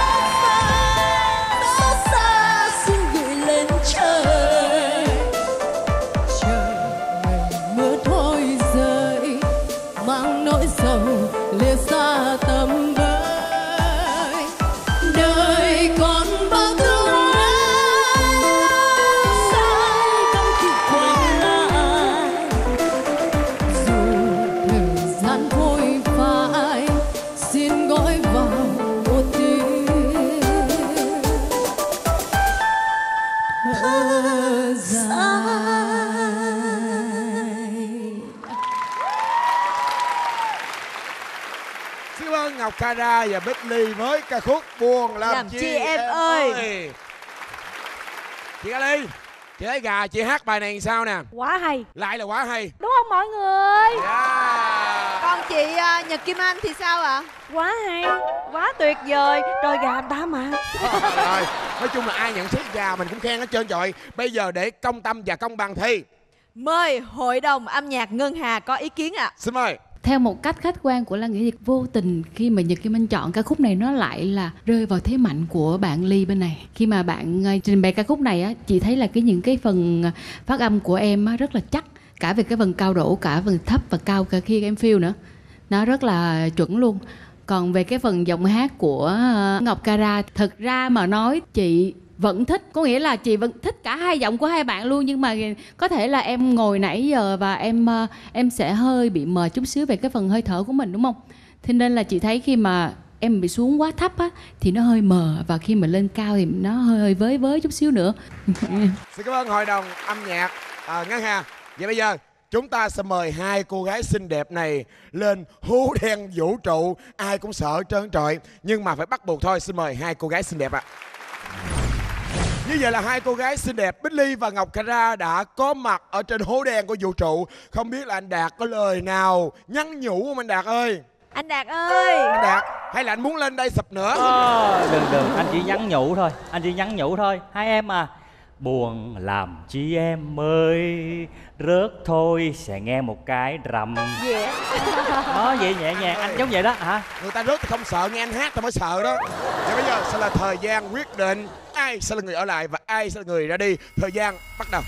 xót xa xin gửi lên trời, chờ ngày mưa thôi rơi, mang nỗi sầu liệt xa tầm với. Đời còn bao tương lai sai không kịp quay lại, dù thời gian vội phai xin gọi vào một tiếng thở dài. Xin ơn Ngọc Kara và Bích Ly với ca khúc Buồn Làm Chi Em Ơi. Chị Kali, chị thấy gà chị hát bài này làm sao nè? Quá hay. Lại là quá hay. Đúng không mọi người? Còn chị Nhật Kim Anh thì sao ạ? Quá hay, quá tuyệt vời. Rồi gà anh ta mà. Rồi, nói chung là ai nhận xét gà mình cũng khen hết trơn trọi. Bây giờ để công tâm và công bằng thi. Mời Hội đồng âm nhạc Ngân Hà có ý kiến ạ. Xin mời. Theo một cách khách quan của Lan nghĩ thì vô tình khi mà Nhật Kim Anh chọn ca khúc này nó lại là rơi vào thế mạnh của bạn Ly bên này. Khi mà bạn trình bày ca khúc này á, chị thấy là những cái phần phát âm của em á, rất là chắc. Cả về cái phần cao đổ, cả phần thấp và cao cả khi em feel nữa. Nó rất là chuẩn luôn. Còn về cái phần giọng hát của Ngọc Kara, thực ra mà nói chị vẫn thích, có nghĩa là chị vẫn thích cả hai giọng của hai bạn luôn, nhưng mà có thể là em ngồi nãy giờ và em sẽ hơi bị mờ chút xíu về cái phần hơi thở của mình, đúng không? Thế nên là chị thấy khi mà em bị xuống quá thấp á thì nó hơi mờ, và khi mà lên cao thì nó hơi với chút xíu nữa. Xin cảm ơn Hội đồng âm nhạc Ngân Hà. Vậy bây giờ chúng ta sẽ mời hai cô gái xinh đẹp này lên hố đen vũ trụ. Ai cũng sợ trơn trọi, nhưng mà phải bắt buộc thôi. Xin mời hai cô gái xinh đẹp ạ. Như vậy là hai cô gái xinh đẹp Bích Ly và Ngọc Kara đã có mặt ở trên hố đen của vũ trụ. Không biết là anh Đạt có lời nào nhắn nhủ không anh Đạt ơi? Anh Đạt ơi! Anh Đạt, hay là anh muốn lên đây sập nữa? Đừng, anh chỉ nhắn nhủ thôi. Anh chỉ nhắn nhủ thôi. Hai em à, buồn làm chi em ơi, rớt thôi sẽ nghe một cái rầm. Yeah. Đó, vậy nhẹ nhàng, anh giống vậy đó hả? Người ta rớt thì không sợ, nghe anh hát thì mới sợ đó. Và bây giờ sẽ là thời gian quyết định ai sẽ là người ở lại và ai sẽ là người ra đi. Thời gian bắt đầu.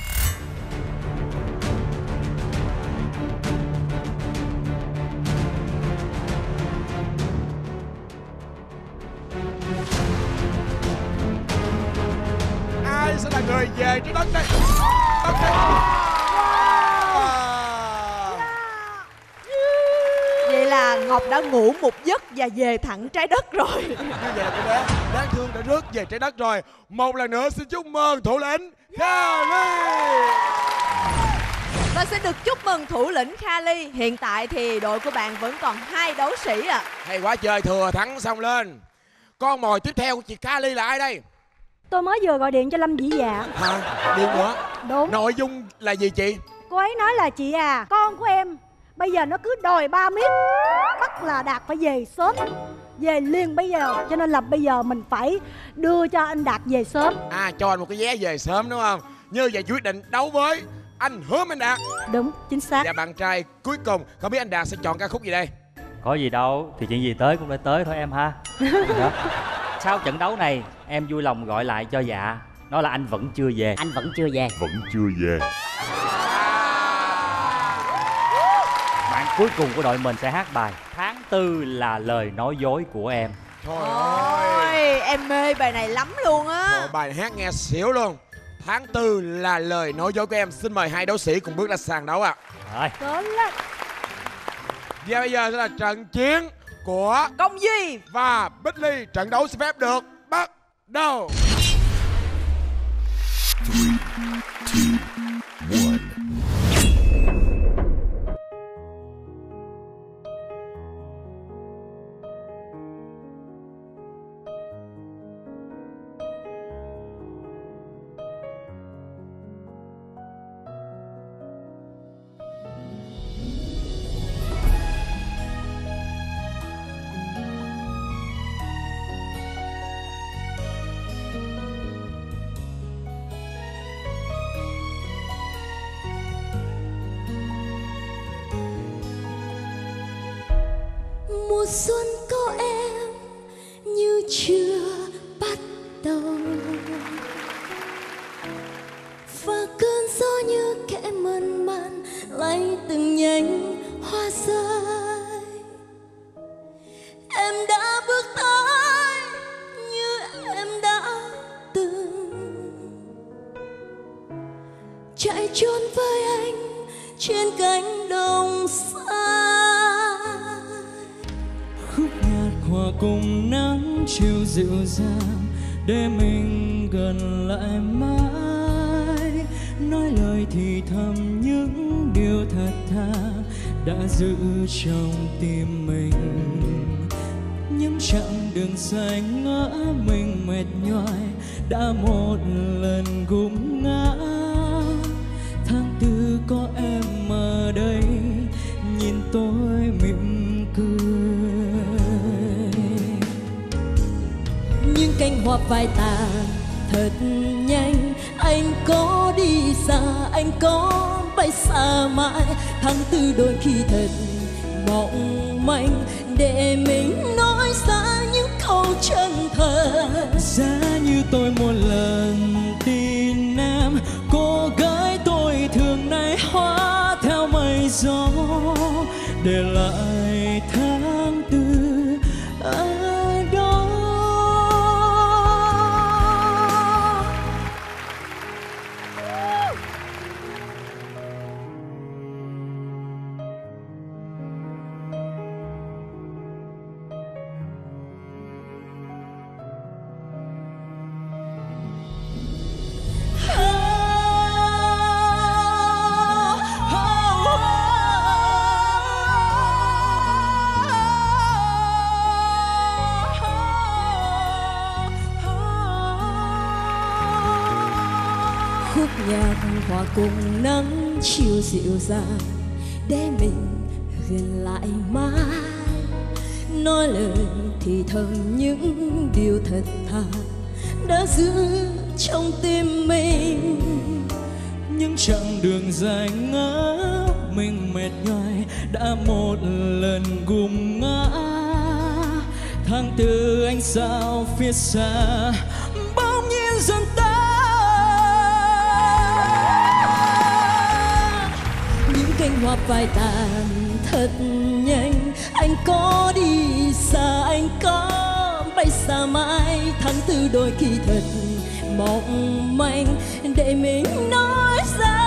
Ai sẽ là người về trái đất đây? Đất đây. Vậy là Ngọc đã ngủ một giấc và về thẳng trái đất rồi. Như vậy là cô bé đáng thương đã rớt về trái đất rồi. Một lần nữa xin chúc mừng thủ lĩnh Kali. Và xin được chúc mừng thủ lĩnh Kali. Hiện tại thì đội của bạn vẫn còn 2 đấu sĩ ạ. Hay quá trời, thừa thắng xong lên. Con mồi tiếp theo của chị Kali là ai đây? Tôi mới vừa gọi điện cho Lâm Vĩ Dạ. Hả? Điện nữa? Đúng. Nội dung là gì chị? Cô ấy nói là chị à, con của em bây giờ nó cứ đòi 3 miết, bắt là Đạt phải về sớm, về liền bây giờ. Cho nên là bây giờ mình phải đưa cho anh Đạt về sớm. À, cho anh một cái vé về sớm đúng không? Như vậy quyết định đấu với anh Hứa Minh Đạt. Đúng, chính xác. Và bạn trai cuối cùng, không biết anh Đạt sẽ chọn ca khúc gì đây? Có gì đâu, thì chuyện gì tới cũng phải tới thôi em ha. Đó. Sau trận đấu này em vui lòng gọi lại cho Dạ, nói là anh vẫn chưa về. Anh vẫn chưa về. Vẫn chưa về. Bạn cuối cùng của đội mình sẽ hát bài Tháng Tư là lời nói dối của em. Trời ơi, em mê bài này lắm luôn á. Rồi, bài hát nghe xỉu luôn. Tháng Tư là lời nói dối của em. Xin mời hai đấu sĩ cùng bước ra sàn đấu ạ. Rồi. Và bây giờ sẽ là trận chiến của Công Duy và Bích Ly. Trận đấu xin phép được bắt đầu. 3, 2, 1. Mùa xuân có em như chưa bắt đầu, và cơn gió như kẻ mơn man lay từng nhánh hoa rơi. Em đã bước tới như em đã từng chạy trốn với anh trên cánh đồng xa. Khúc nhạc hòa cùng nắng chiều dịu dàng để mình gần lại mãi, nói lời thì thầm những điều thật thà đã giữ trong tim mình. Những chặng đường dài ngỡ mình mệt nhoài đã một lần gục ngã. Tháng tư có em ở đây nhìn tôi mỉm cười. Những cánh hoa phai tàn thật nhanh, anh có đi xa, anh có bay xa mãi. Tháng tư đôi khi thật mong manh để mình nói ra những câu chân thật. Giá như tôi một lần tin em, cô gái tôi thường nay hóa theo mây gió, để lại tháng tư ở đó. Khúc nhạc hòa cùng nắng chiều dịu dàng để mình gần lại mãi, nói lời thì thầm những điều thật thà đã giữ trong tim mình. Những chặng đường dài ngỡ mình mệt nhoài đã một lần gục ngã. Tháng tư ánh sao phía xa bỗng nhiên dần tan. Những cánh hoa phai tàn thật nhanh, anh có đi xa, anh có bay xa mãi. Tháng tư đôi khi thật mong manh để mình nói ra.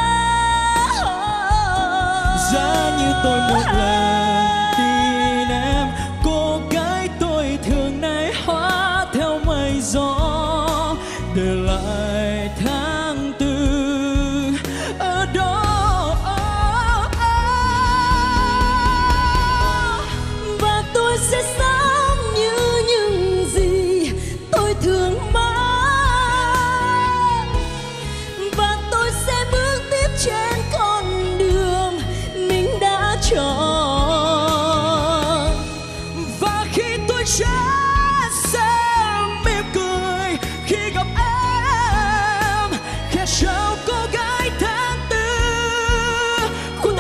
Giá như tôi một lần tin em, cô gái tôi thường nay hóa theo mây gió, để lại tháng tư ở đó. Và tôi sẽ sống như những gì tôi thường mong, và tôi sẽ bước tiếp trên con đường mình đã chọn. Và khi tôi chết sẽ mỉm cười khi gặp em, khẽ chào cô gái tháng tư của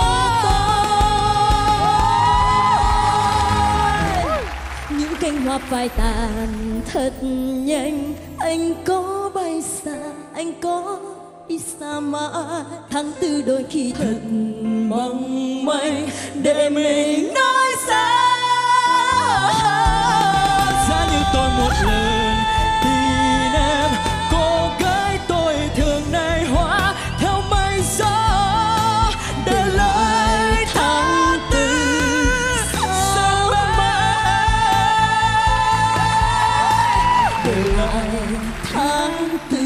tôi. Những cánh hoa phai tàn thật nhanh, anh có bay xa, anh có đi xa mãi. Tháng tư đôi khi thật mong manh để mình nói xa. Giá như tôi một lần tin em, cô gái tôi thường nay hóa theo mây gió để lại tháng tư sau mãi, để lại tháng tư.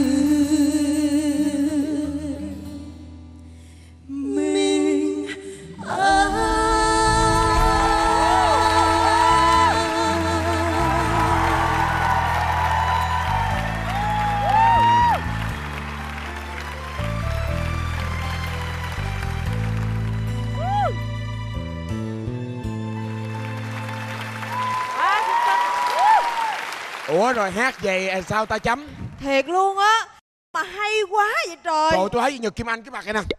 Ủa rồi hát vậy sao ta chấm? Thiệt luôn á, mà hay quá vậy trời. Trời, tôi thấy Nhật Kim Anh cái mặt này nè.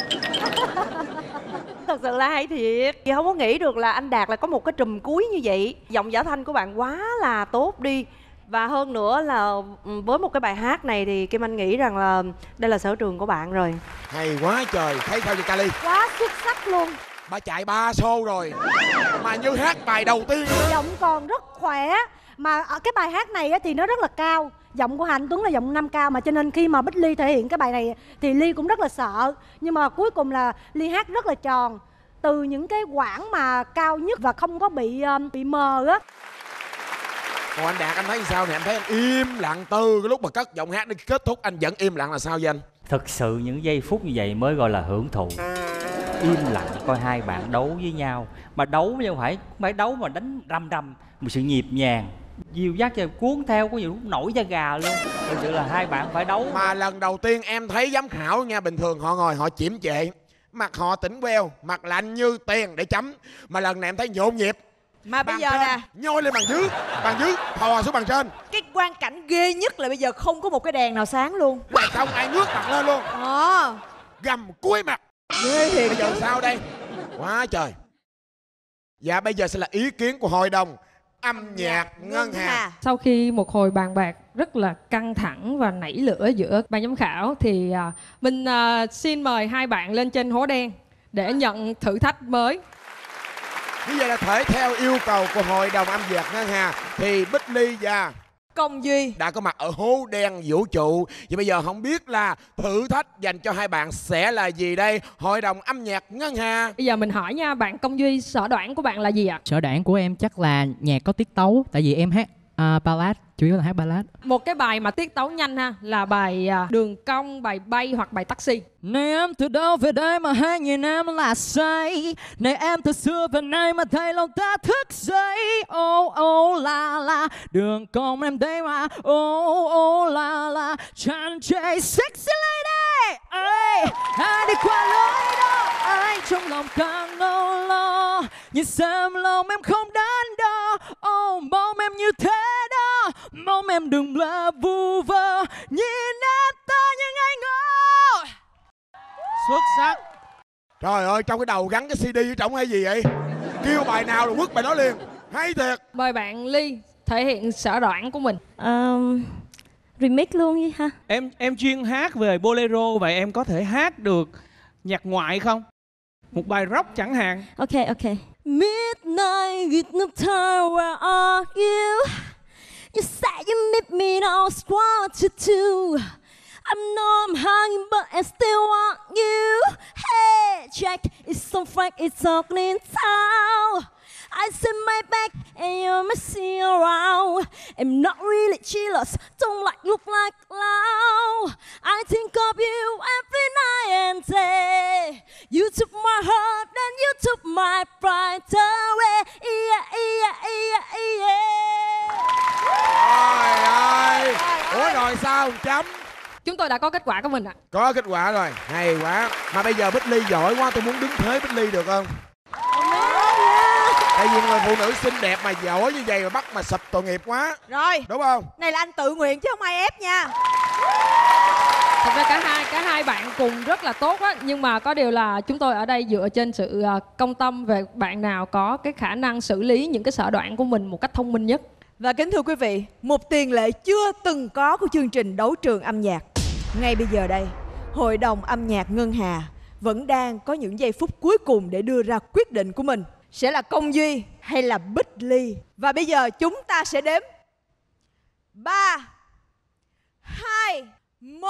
Thật sự là hay thiệt. Chị không có nghĩ được là anh Đạt là có một cái trùm cuối như vậy. Giọng giả thanh của bạn quá là tốt đi. Và hơn nữa là với một cái bài hát này thì Kim Anh nghĩ rằng là đây là sở trường của bạn rồi. Hay quá trời, thấy sao vậy Cali? Quá xuất sắc luôn. Bà chạy 3 show rồi mà như hát bài đầu tiên nữa. Giọng còn rất khỏe. Mà ở cái bài hát này thì nó rất là cao. Giọng của Anh Tuấn là giọng nam cao, mà cho nên khi mà Bích Ly thể hiện cái bài này thì Ly cũng rất là sợ. Nhưng mà cuối cùng là Ly hát rất là tròn. Từ những cái quãng mà cao nhất và không có bị mờ á. Còn anh Đạt anh thấy sao nè? Anh thấy anh im lặng từ cái lúc mà cất giọng hát đến kết thúc anh vẫn im lặng là sao vậy anh? Thực sự những giây phút như vậy mới gọi là hưởng thụ. Im lặng coi hai bạn đấu với nhau. Mà đấu chứ không phải đấu mà đánh răm răm. Một sự nhịp nhàng, dìu dắt cho cuốn theo, có nhiều lúc nổi da gà luôn. Thực sự là hai bạn phải đấu. Mà lần đầu tiên em thấy giám khảo nha, bình thường họ ngồi họ chiếm trệ, mặt họ tỉnh queo, mặt lạnh như tiền để chấm. Mà lần này em thấy nhộn nhịp. Mà bây giờ nè, nhoi lên bàn dưới, thò xuống bàn trên. Cái quang cảnh ghê nhất là bây giờ không có một cái đèn nào sáng luôn. Là không ai ngước mặt lên luôn. Gầm cuối mặt. Ghê thiệt. Bây giờ sao đây? Quá trời. Dạ bây giờ sẽ là ý kiến của hội đồng âm nhạc Ngân Hà. Sau khi một hồi bàn bạc rất là căng thẳng và nảy lửa giữa ban giám khảo thì mình xin mời hai bạn lên trên hố đen để nhận thử thách mới. Như vậy là thể theo yêu cầu của hội đồng âm nhạc Ngân Hà thì Bích Ly và Công Duy đã có mặt ở hố đen vũ trụ. Vậy bây giờ không biết là thử thách dành cho hai bạn sẽ là gì đây? Hội đồng âm nhạc Ngân Hà. Bây giờ mình hỏi nha, bạn Công Duy, sở đoản của bạn là gì ạ? Sở đoản của em chắc là nhạc có tiết tấu. Tại vì em hát ballad, chủ yếu là hát ballad. Một cái bài mà tiết tấu nhanh ha, là bài Đường Cong, bài Bay hoặc bài Taxi. Này em từ đâu về đây mà hai nhìn em là say. Này em từ xưa về nay mà thấy lòng ta thức dậy. Oh oh la la, đường cong em đây mà. Oh oh la la, tràn trề sexy lady. Ê, ai đi qua lối đó, ai trong lòng càng âu lo. Nhìn xem lòng em không đắn đo. Oh mong em như thế đó, mong em đừng là vu vơ. Nhìn em ta như ngây ngô. Xuất sắc. Trời ơi, trong cái đầu gắn cái CD ở trong hay gì vậy? Kêu bài nào rồi quất bài đó liền. Hay thiệt. Mời bạn Ly thể hiện sở đoản của mình. Remix luôn đi ha. Em chuyên hát về bolero, vậy em có thể hát được nhạc ngoại không? Một bài rock chẳng hạn. Ok. Midnight with no time, where are you? You said you meet me now, it's 1:45. I know I'm hungry, but I still want you. Hey, Jack, it's so frank, it's all in town. I sit my back and you're messing around. I'm not really jealous, don't look like loud. I think of you every night and day. You took my heart and you took my pride away. Trời ơi. Ủa rồi sao? Chấm. Chúng tôi đã có kết quả của mình ạ. Có kết quả rồi, hay quá. Mà bây giờ Bích Ly giỏi quá, tôi muốn đứng thế Bích Ly được không? Tại vì người phụ nữ xinh đẹp mà giỏi như vậy mà bắt mà sụp tội nghiệp quá. Rồi. Đúng không? Này là anh tự nguyện chứ không ai ép nha. Thật ra cả hai bạn cùng rất là tốt á, nhưng mà có điều là chúng tôi ở đây dựa trên sự công tâm về bạn nào có cái khả năng xử lý những cái sở đoản của mình một cách thông minh nhất. Và kính thưa quý vị, một tiền lệ chưa từng có của chương trình Đấu Trường Âm Nhạc. Ngay bây giờ đây, Hội đồng âm nhạc Ngân Hà vẫn đang có những giây phút cuối cùng để đưa ra quyết định của mình. Sẽ là Công Duy hay là Bích Ly? Và bây giờ chúng ta sẽ đếm 3, 2, 1.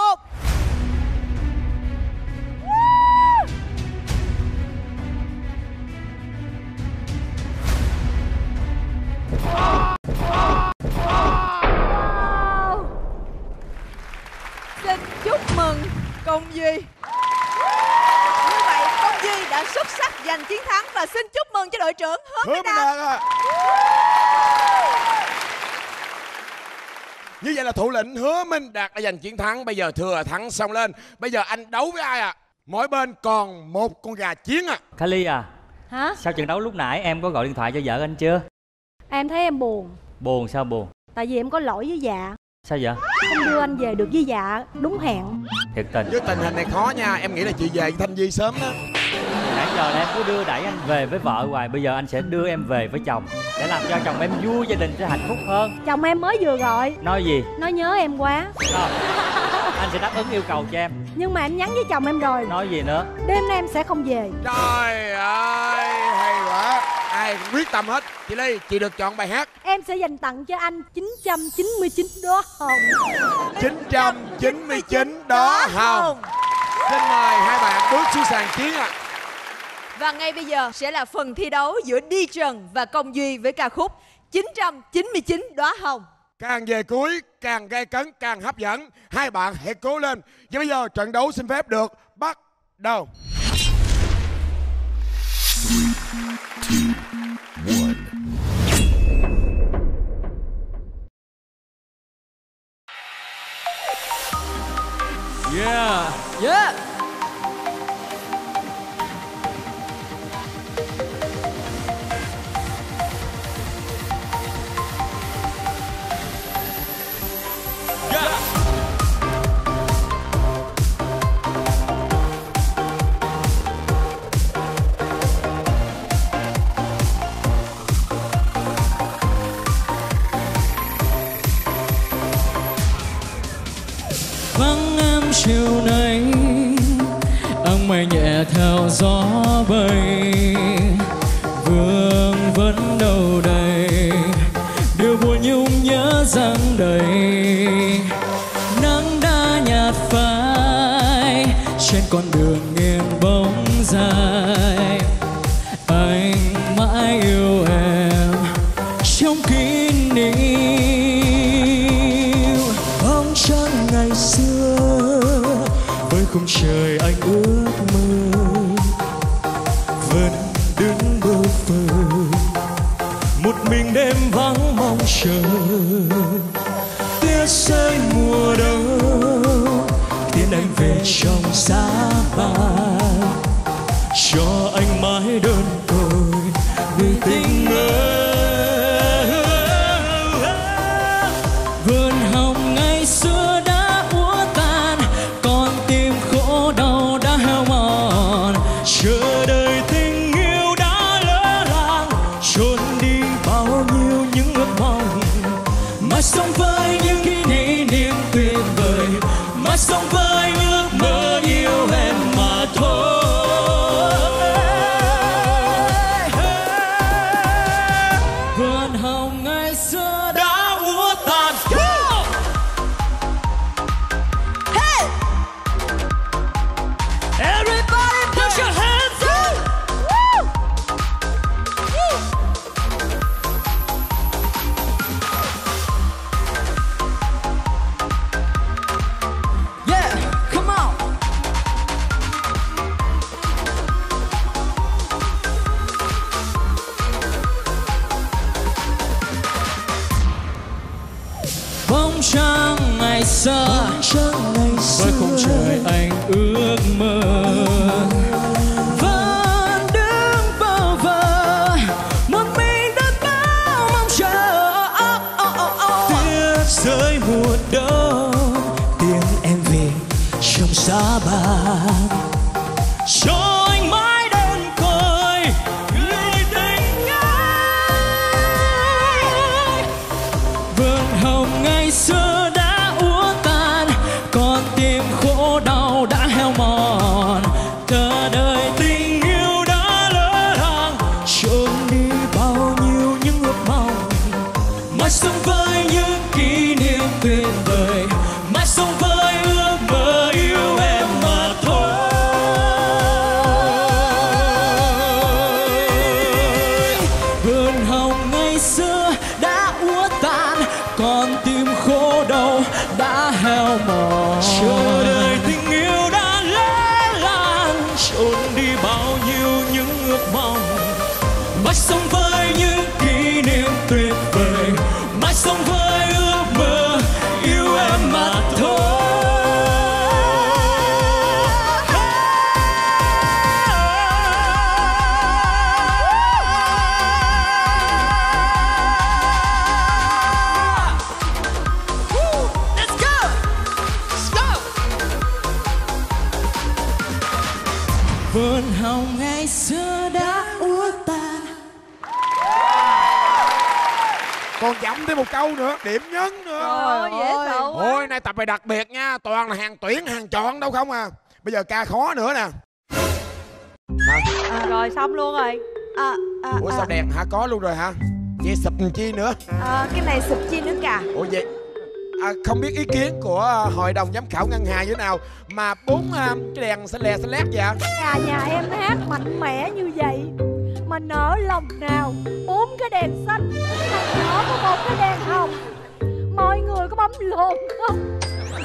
Xin chúc mừng Công Duy. Như vậy Công Duy đã xuất sắc giành chiến thắng và xin chúc mừng cho đội trưởng Hứa Minh Đạt. Như vậy là thủ lĩnh Hứa Minh Đạt đã giành chiến thắng. Bây giờ thừa thắng xong lên. Bây giờ anh đấu với ai ạ? Mỗi bên còn một con gà chiến ạ. Kali à, Hả? sau trận đấu lúc nãy em có gọi điện thoại cho vợ anh chưa? Em thấy em buồn. Buồn sao buồn? Tại vì em có lỗi với Dạ. Sao vậy? Không đưa anh về được với Dạ đúng hẹn. Thiệt tình. Với tình hình này khó nha. Em nghĩ là chị về với Thanh Duy sớm đó. Nãy giờ là em cứ đưa đẩy anh về với vợ hoài. Bây giờ anh sẽ đưa em về với chồng, để làm cho chồng em vui, gia đình sẽ hạnh phúc hơn. Chồng em mới vừa gọi. Nói gì? Nói nhớ em quá. Rồi, anh sẽ đáp ứng yêu cầu cho em. Nhưng mà em nhắn với chồng em rồi. Nói gì nữa? Đêm nay em sẽ không về. Trời ơi, hay quá. Ai cũng quyết tâm hết. Chị Ly, chị được chọn bài hát. Em sẽ dành tặng cho anh 999 đóa hồng. 999 đóa hồng. Xin mời hai bạn bước xuống sàn chiến ạ. Và ngay bây giờ sẽ là phần thi đấu giữa Đi Trần và Công Duy với ca khúc 999 đóa hồng. Càng về cuối, càng gay cấn, càng hấp dẫn. Hai bạn hãy cố lên. Và bây giờ trận đấu xin phép được bắt đầu. 3, 2, 1. Yeah. Yeah. Vắng em chiều nay, áng mây nhẹ theo gió bay, vương vấn đâu đây, điều buồn nhung nhớ dang đầy. Nắng đã nhạt phai trên con đường nghiêng bóng dài, anh mãi yêu em trong kỷ niệm. Bóng trắng ngày xưa với khung trời anh ước mơ, vẫn đứng bơ phờ một mình đêm vắng mong chờ. Tuyết rơi mùa đông tiến anh về trong giá băng, cho anh mãi đơn côi vì tình ơi. Vườn hồng ngày xưa đã úa tàn, con tim khổ đau đã heo mòn, chờ đợi tình yêu đã lỡ làng, trốn đi bao nhiêu những ước mong. Mà sống với những kỷ niệm tuyệt vời, mà sống với ước mơ yêu em mà thôi. Vườn hồng ngày xưa đã úa tàn. Hey! Everybody put your hands up! Woo! Yeah, come on! Bóng trăng ngày xưa với khung trời anh ước mơ, vẫn đứng bơ vơ một mình đất bao mong chờ. Tuyết rơi mùa đông tiếng em về trong giá băng, cho anh mãi đơn côi người tình ơi. Vườn hồng ngày xưa đã úa tàn, con tim khổ đau đã mong. Mãi sống với những kỷ niệm tuyệt vời, mãi sống với ước mơ yêu em mà thôi. Vườn hồng ngày xưa đã úa tàn. Còn chậm thêm một câu nữa, điểm nhấn nữa. Trời ơi, dễ sợ quá. Ôi, nay tập này đặc biệt nha, toàn là hàng tuyển, hàng chọn đâu không à. Bây giờ ca khó nữa nè. Rồi xong luôn rồi. Ủa sao đèn hả, có luôn rồi hả? Vậy sụp chi nữa? Cái này sụp chi nữa cả. Ủa vậy không biết ý kiến của hội đồng giám khảo Ngân Hà như thế nào mà 4 cái đèn xanh lè xanh lét vậy ạ? Nhà em hát mạnh mẽ như vậy mà nở lòng nào 4 cái đèn xanh, thằng nhỏ có 1 cái đèn hồng. Mọi người có bấm lộn không?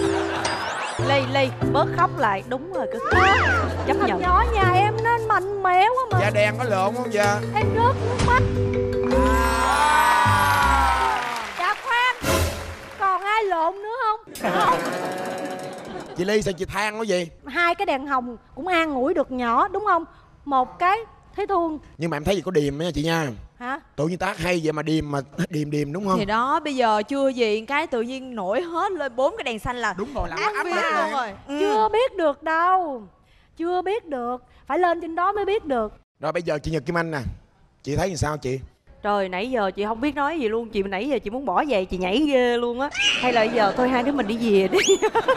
Ly bớt khóc lại. Đúng rồi, cứ chấp nhận. Thằng nhỏ nhà em nó mạnh mẽ quá mà. Dạ đèn có lộn không dạ? Em rớt nước mắt. Dạ khoan, còn ai lộn nữa không? Không. Chị Ly sao chị than cái gì? 2 cái đèn hồng cũng an ủi được nhỏ đúng không? 1 cái thấy thương. Nhưng mà em thấy gì có điềm nha chị nha. Hả? Tự nhiên tác hay vậy mà điềm đúng không? Thì đó, bây giờ chưa gì cái tự nhiên nổi hết lên 4 cái đèn xanh là đúng rồi, là áp lực luôn rồi. Chưa biết được đâu. Chưa biết được. Phải lên trên đó mới biết được. Rồi bây giờ chị Nhật Kim Anh nè, chị thấy làm sao chị? Trời, nãy giờ chị không biết nói gì luôn. Chị nãy giờ chị muốn bỏ giày chị nhảy ghê luôn á. Hay là giờ thôi hai đứa mình đi về đi.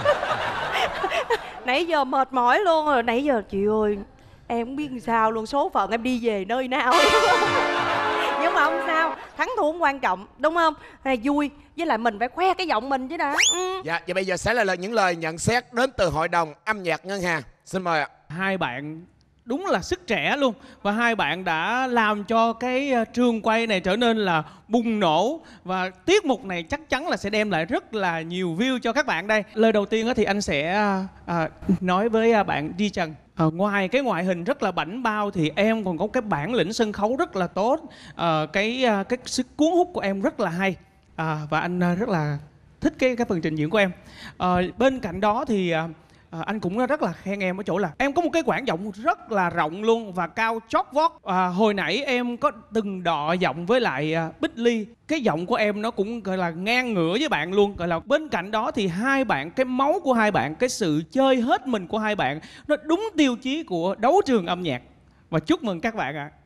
Nãy giờ mệt mỏi luôn rồi. Nãy giờ chị ơi, em không biết làm sao luôn. Số phận em đi về nơi nào. Nhưng mà không sao, thắng thua không quan trọng, đúng không? Hay vui, với lại mình phải khoe cái giọng mình chứ đã. Dạ, và bây giờ sẽ là những lời nhận xét đến từ hội đồng âm nhạc Ngân Hà. Xin mời ạ. Hai bạn đúng là sức trẻ luôn. Và hai bạn đã làm cho cái trường quay này trở nên là bùng nổ. Và tiết mục này chắc chắn là sẽ đem lại rất là nhiều view cho các bạn đây. Lời đầu tiên thì anh sẽ nói với bạn Di Trần. Ngoài cái ngoại hình rất là bảnh bao thì em còn có cái bản lĩnh sân khấu rất là tốt. Cái sức cuốn hút của em rất là hay. Và anh rất là thích cái phần trình diễn của em. Bên cạnh đó thì anh cũng rất là khen em ở chỗ là em có một cái quãng giọng rất là rộng luôn và cao chót vót. Hồi nãy em có từng đọ giọng với lại Bích Ly, cái giọng của em nó cũng gọi là ngang ngửa với bạn luôn. Gọi là bên cạnh đó thì hai bạn, cái máu của hai bạn, cái sự chơi hết mình của hai bạn nó đúng tiêu chí của đấu trường âm nhạc. Và chúc mừng các bạn ạ.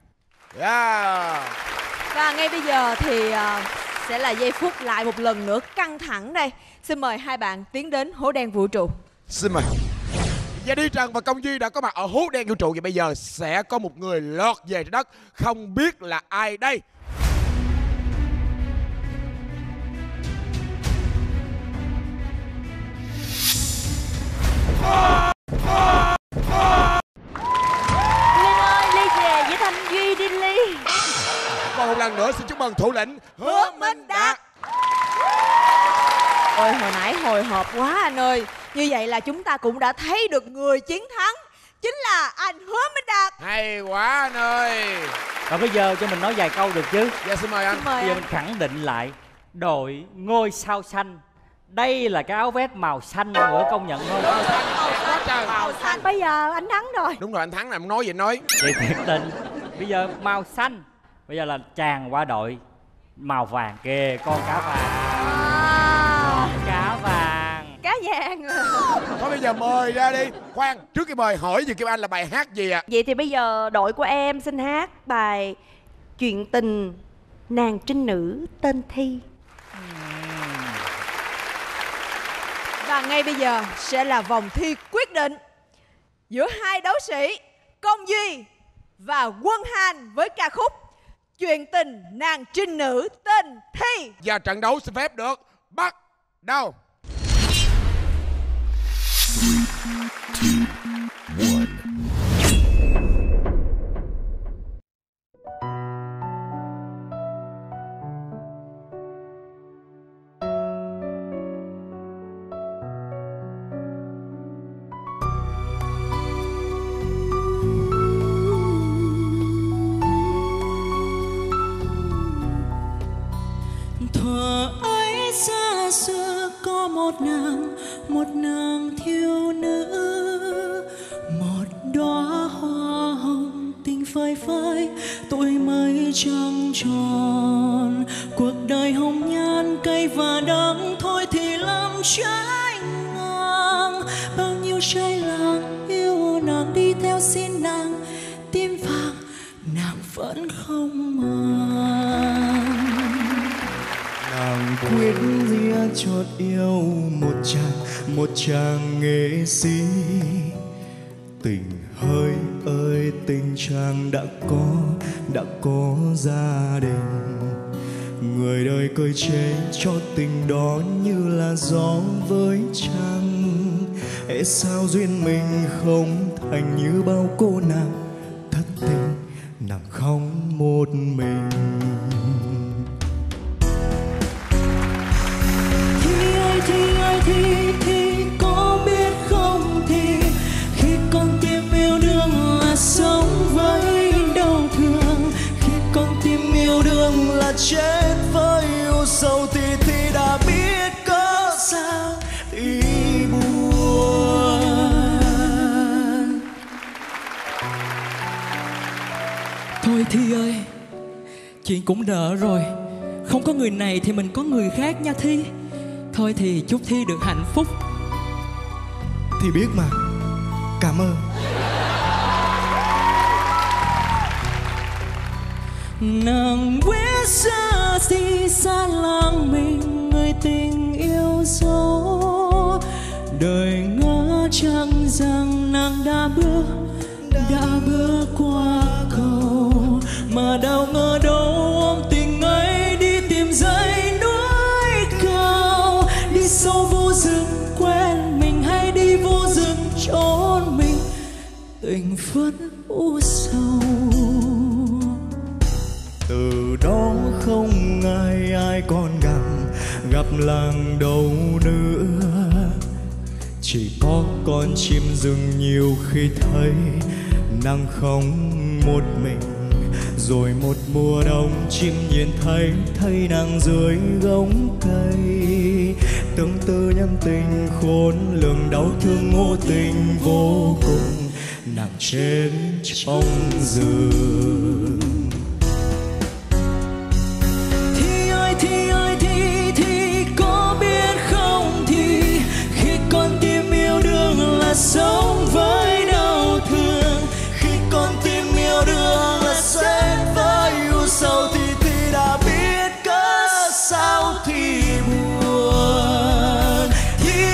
Và ngay bây giờ thì sẽ là giây phút lại một lần nữa căng thẳng đây. Xin mời hai bạn tiến đến hố đen vũ trụ. Xin mời. Và Đi Trần và Công Duy đã có mặt ở hố đen vũ trụ. Và bây giờ sẽ có một người lọt về trái đất. Không biết là ai đây. Linh ơi, Ly về với Thanh Duy đi Ly. Còn một lần nữa xin chúc mừng thủ lĩnh Hứa Minh Đạt. Ôi hồi nãy hồi hộp quá anh ơi. Như vậy là chúng ta cũng đã thấy được người chiến thắng, chính là anh Hứa Minh Đạt. Hay quá anh ơi. Và bây giờ cho mình nói vài câu được chứ? Dạ xin mời anh. Bây giờ mình khẳng định lại đội ngôi sao xanh. Đây là cái áo vest màu xanh mọi người công nhận không? Màu xanh. Bây giờ anh thắng rồi. Đúng rồi, anh thắng này, muốn nói gì nói. Vậy thiệt tình. Bây giờ màu xanh. Bây giờ là tràn qua đội màu vàng kìa, con cá vàng. Con cá vàng. Cá vàng. Thôi bây giờ mời ra đi. Khoan, trước khi mời hỏi gì Kim Anh là bài hát gì ạ? Vậy thì bây giờ đội của em xin hát bài Chuyện tình nàng trinh nữ tên Thi. Và ngay bây giờ sẽ là vòng thi quyết định giữa hai đấu sĩ Công Duy và Quân Han với ca khúc Chuyện tình nàng trinh nữ tên Thi. Và trận đấu xin phép được bắt đầu. 3, 2, 1. một nàng thiếu nữ, một đóa hoa hồng tình phai phai, tuổi mấy trăng tròn. Cuộc đời hồng nhan cay và đắng, thôi thì làm trái ngang. Bao nhiêu trai làng yêu nàng, đi theo xin nàng tim vàng, nàng vẫn không màng. Nàng quyết dia chót yêu một chàng nghệ sĩ. Tình hơi ơi tình chàng đã có gia đình. Người đời cười chê cho tình đó như là gió với trăng. Hễ sao duyên mình không thành như bao cô nàng thất tình, nàng không một mình. Thì có biết không, thì khi con tim yêu đương là sống với đau thương, khi con tim yêu đương là chết với yêu sầu, thì đã biết có sao thì buồn. Thôi Thi ơi, chuyện cũng đỡ rồi, không có người này thì mình có người khác nha Thi. Thôi thì chúc Thi được hạnh phúc. Thi biết mà. Cảm ơn. Nàng biết xa gì xa làng mình, người tình yêu dấu. Đời ngỡ chẳng rằng nàng đã bước qua cầu, mà đâu ngờ đâu ôm tình ấy đi tìm dãy núi cao. Đi sâu vô rừng quen mình, hay đi vô rừng trốn mình, tình vẫn u sầu. Từ đó không ai còn gặp làng đâu nữa. Chỉ có con chim rừng nhiều khi thấy nàng không một mình. Rồi một mùa đông chim nhìn thấy nàng dưới gốc cây. Tương tư nhân tình khốn lường, đau thương ngô tình vô cùng, nàng chết trong rừng. Thì có biết không, thì khi con tim yêu đương là sống với đau thương, khi con tim yêu đương là chết với yêu sầu, thì đã biết cớ sao thì buồn. Thì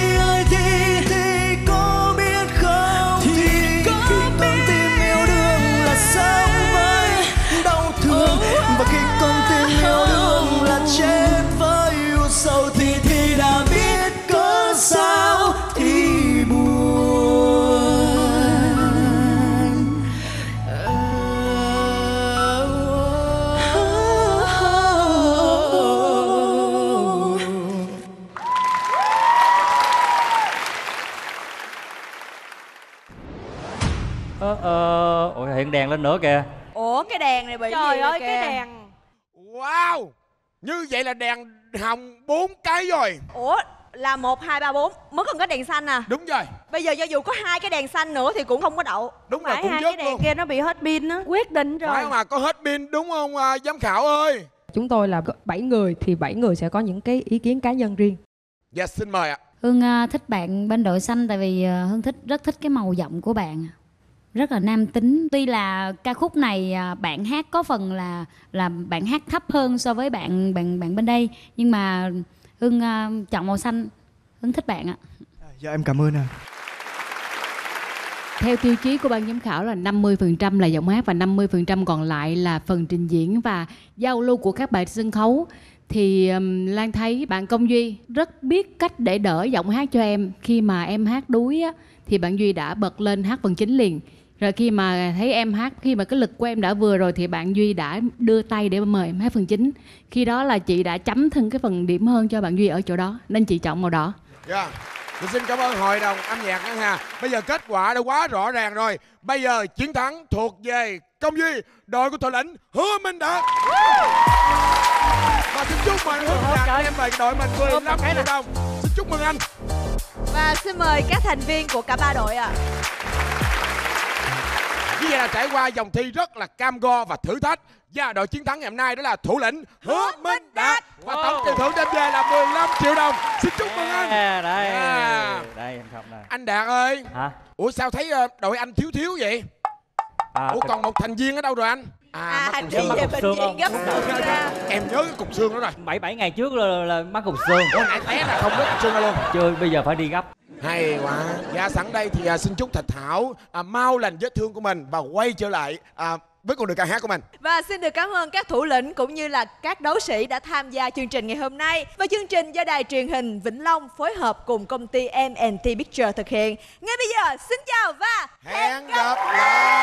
có biết không, thì khi con tim yêu đương là sống với đau thương, và khi con tim yêu đương là chết với yêu sầu, thì đã biết cớ sao thì buồn. Ôi hiện đèn lên nữa kìa. Ủa cái đèn này bị Trời gì ơi kìa? cái đèn. Wow, như vậy là đèn hồng 4 cái rồi. Ủa là 1, 2, 3, 4 mới còn có đèn xanh à? Đúng rồi. Bây giờ cho dù có 2 cái đèn xanh nữa thì cũng không có đậu. Đúng rồi, cũng hai dứt cái đèn luôn. kia nó bị hết pin á. Quyết định rồi. Phải mà có hết pin đúng không giám khảo ơi? Chúng tôi là 7 người thì 7 người sẽ có những cái ý kiến cá nhân riêng. Dạ xin mời ạ. Hương thích bạn bên đội xanh tại vì Hương rất thích cái màu giọng của bạn, rất là nam tính. Tuy là ca khúc này bạn hát có phần là bạn hát thấp hơn so với bạn bên đây, nhưng mà Hương chọn màu xanh. Hương thích bạn ạ. Dạ em cảm ơn ạ. Theo tiêu chí của ban giám khảo là 50% là giọng hát và 50% còn lại là phần trình diễn và giao lưu của các bạn sân khấu. Thì Lan thấy bạn Công Duy rất biết cách để đỡ giọng hát cho em. Khi mà em hát đuối á, thì bạn Duy đã bật lên hát phần chính liền. Rồi khi mà thấy em hát, khi mà cái lực của em đã vừa rồi thì bạn Duy đã đưa tay để mời em hát phần chính. Khi đó là chị đã chấm thêm cái phần điểm hơn cho bạn Duy ở chỗ đó, nên chị chọn màu đỏ. Dạ. Mình xin cảm ơn hội đồng âm nhạc nữa ha. Bây giờ kết quả đã quá rõ ràng rồi. Bây giờ chiến thắng thuộc về Công Duy, đội của thủ lĩnh Hứa Minh Đạt. Và xin chúc mừng Hứa Minh Đạt đem về đội mình 15 triệu đồng. Xin chúc mừng anh. Và xin mời các thành viên của cả ba đội ạ. Như vậy là trải qua vòng thi rất là cam go và thử thách. Và đội chiến thắng ngày hôm nay đó là thủ lĩnh Hứa Minh Đạt. Và tổng tiền thưởng đem về là 15 triệu đồng. Xin chúc mừng anh. Đây anh Không đây. Anh Đạt ơi. Hả? Ủa sao thấy đội anh thiếu vậy? Ủa còn một thành viên ở đâu rồi anh? Hành vi về bệnh viện gấp xương ra. Em nhớ cái cục xương đó rồi. 7 ngày trước là mắc cục xương. Ủa nãy té là không có cục xương ra luôn. Chưa, bây giờ phải đi gấp. Hay quá. Dạ sẵn đây thì xin chúc Thạch Thảo mau lành vết thương của mình và quay trở lại với con đường ca hát của mình. Và xin được cảm ơn các thủ lĩnh cũng như là các đấu sĩ đã tham gia chương trình ngày hôm nay. Và chương trình do đài truyền hình Vĩnh Long phối hợp cùng công ty M&T Picture thực hiện. Ngay bây giờ xin chào và hẹn gặp lại.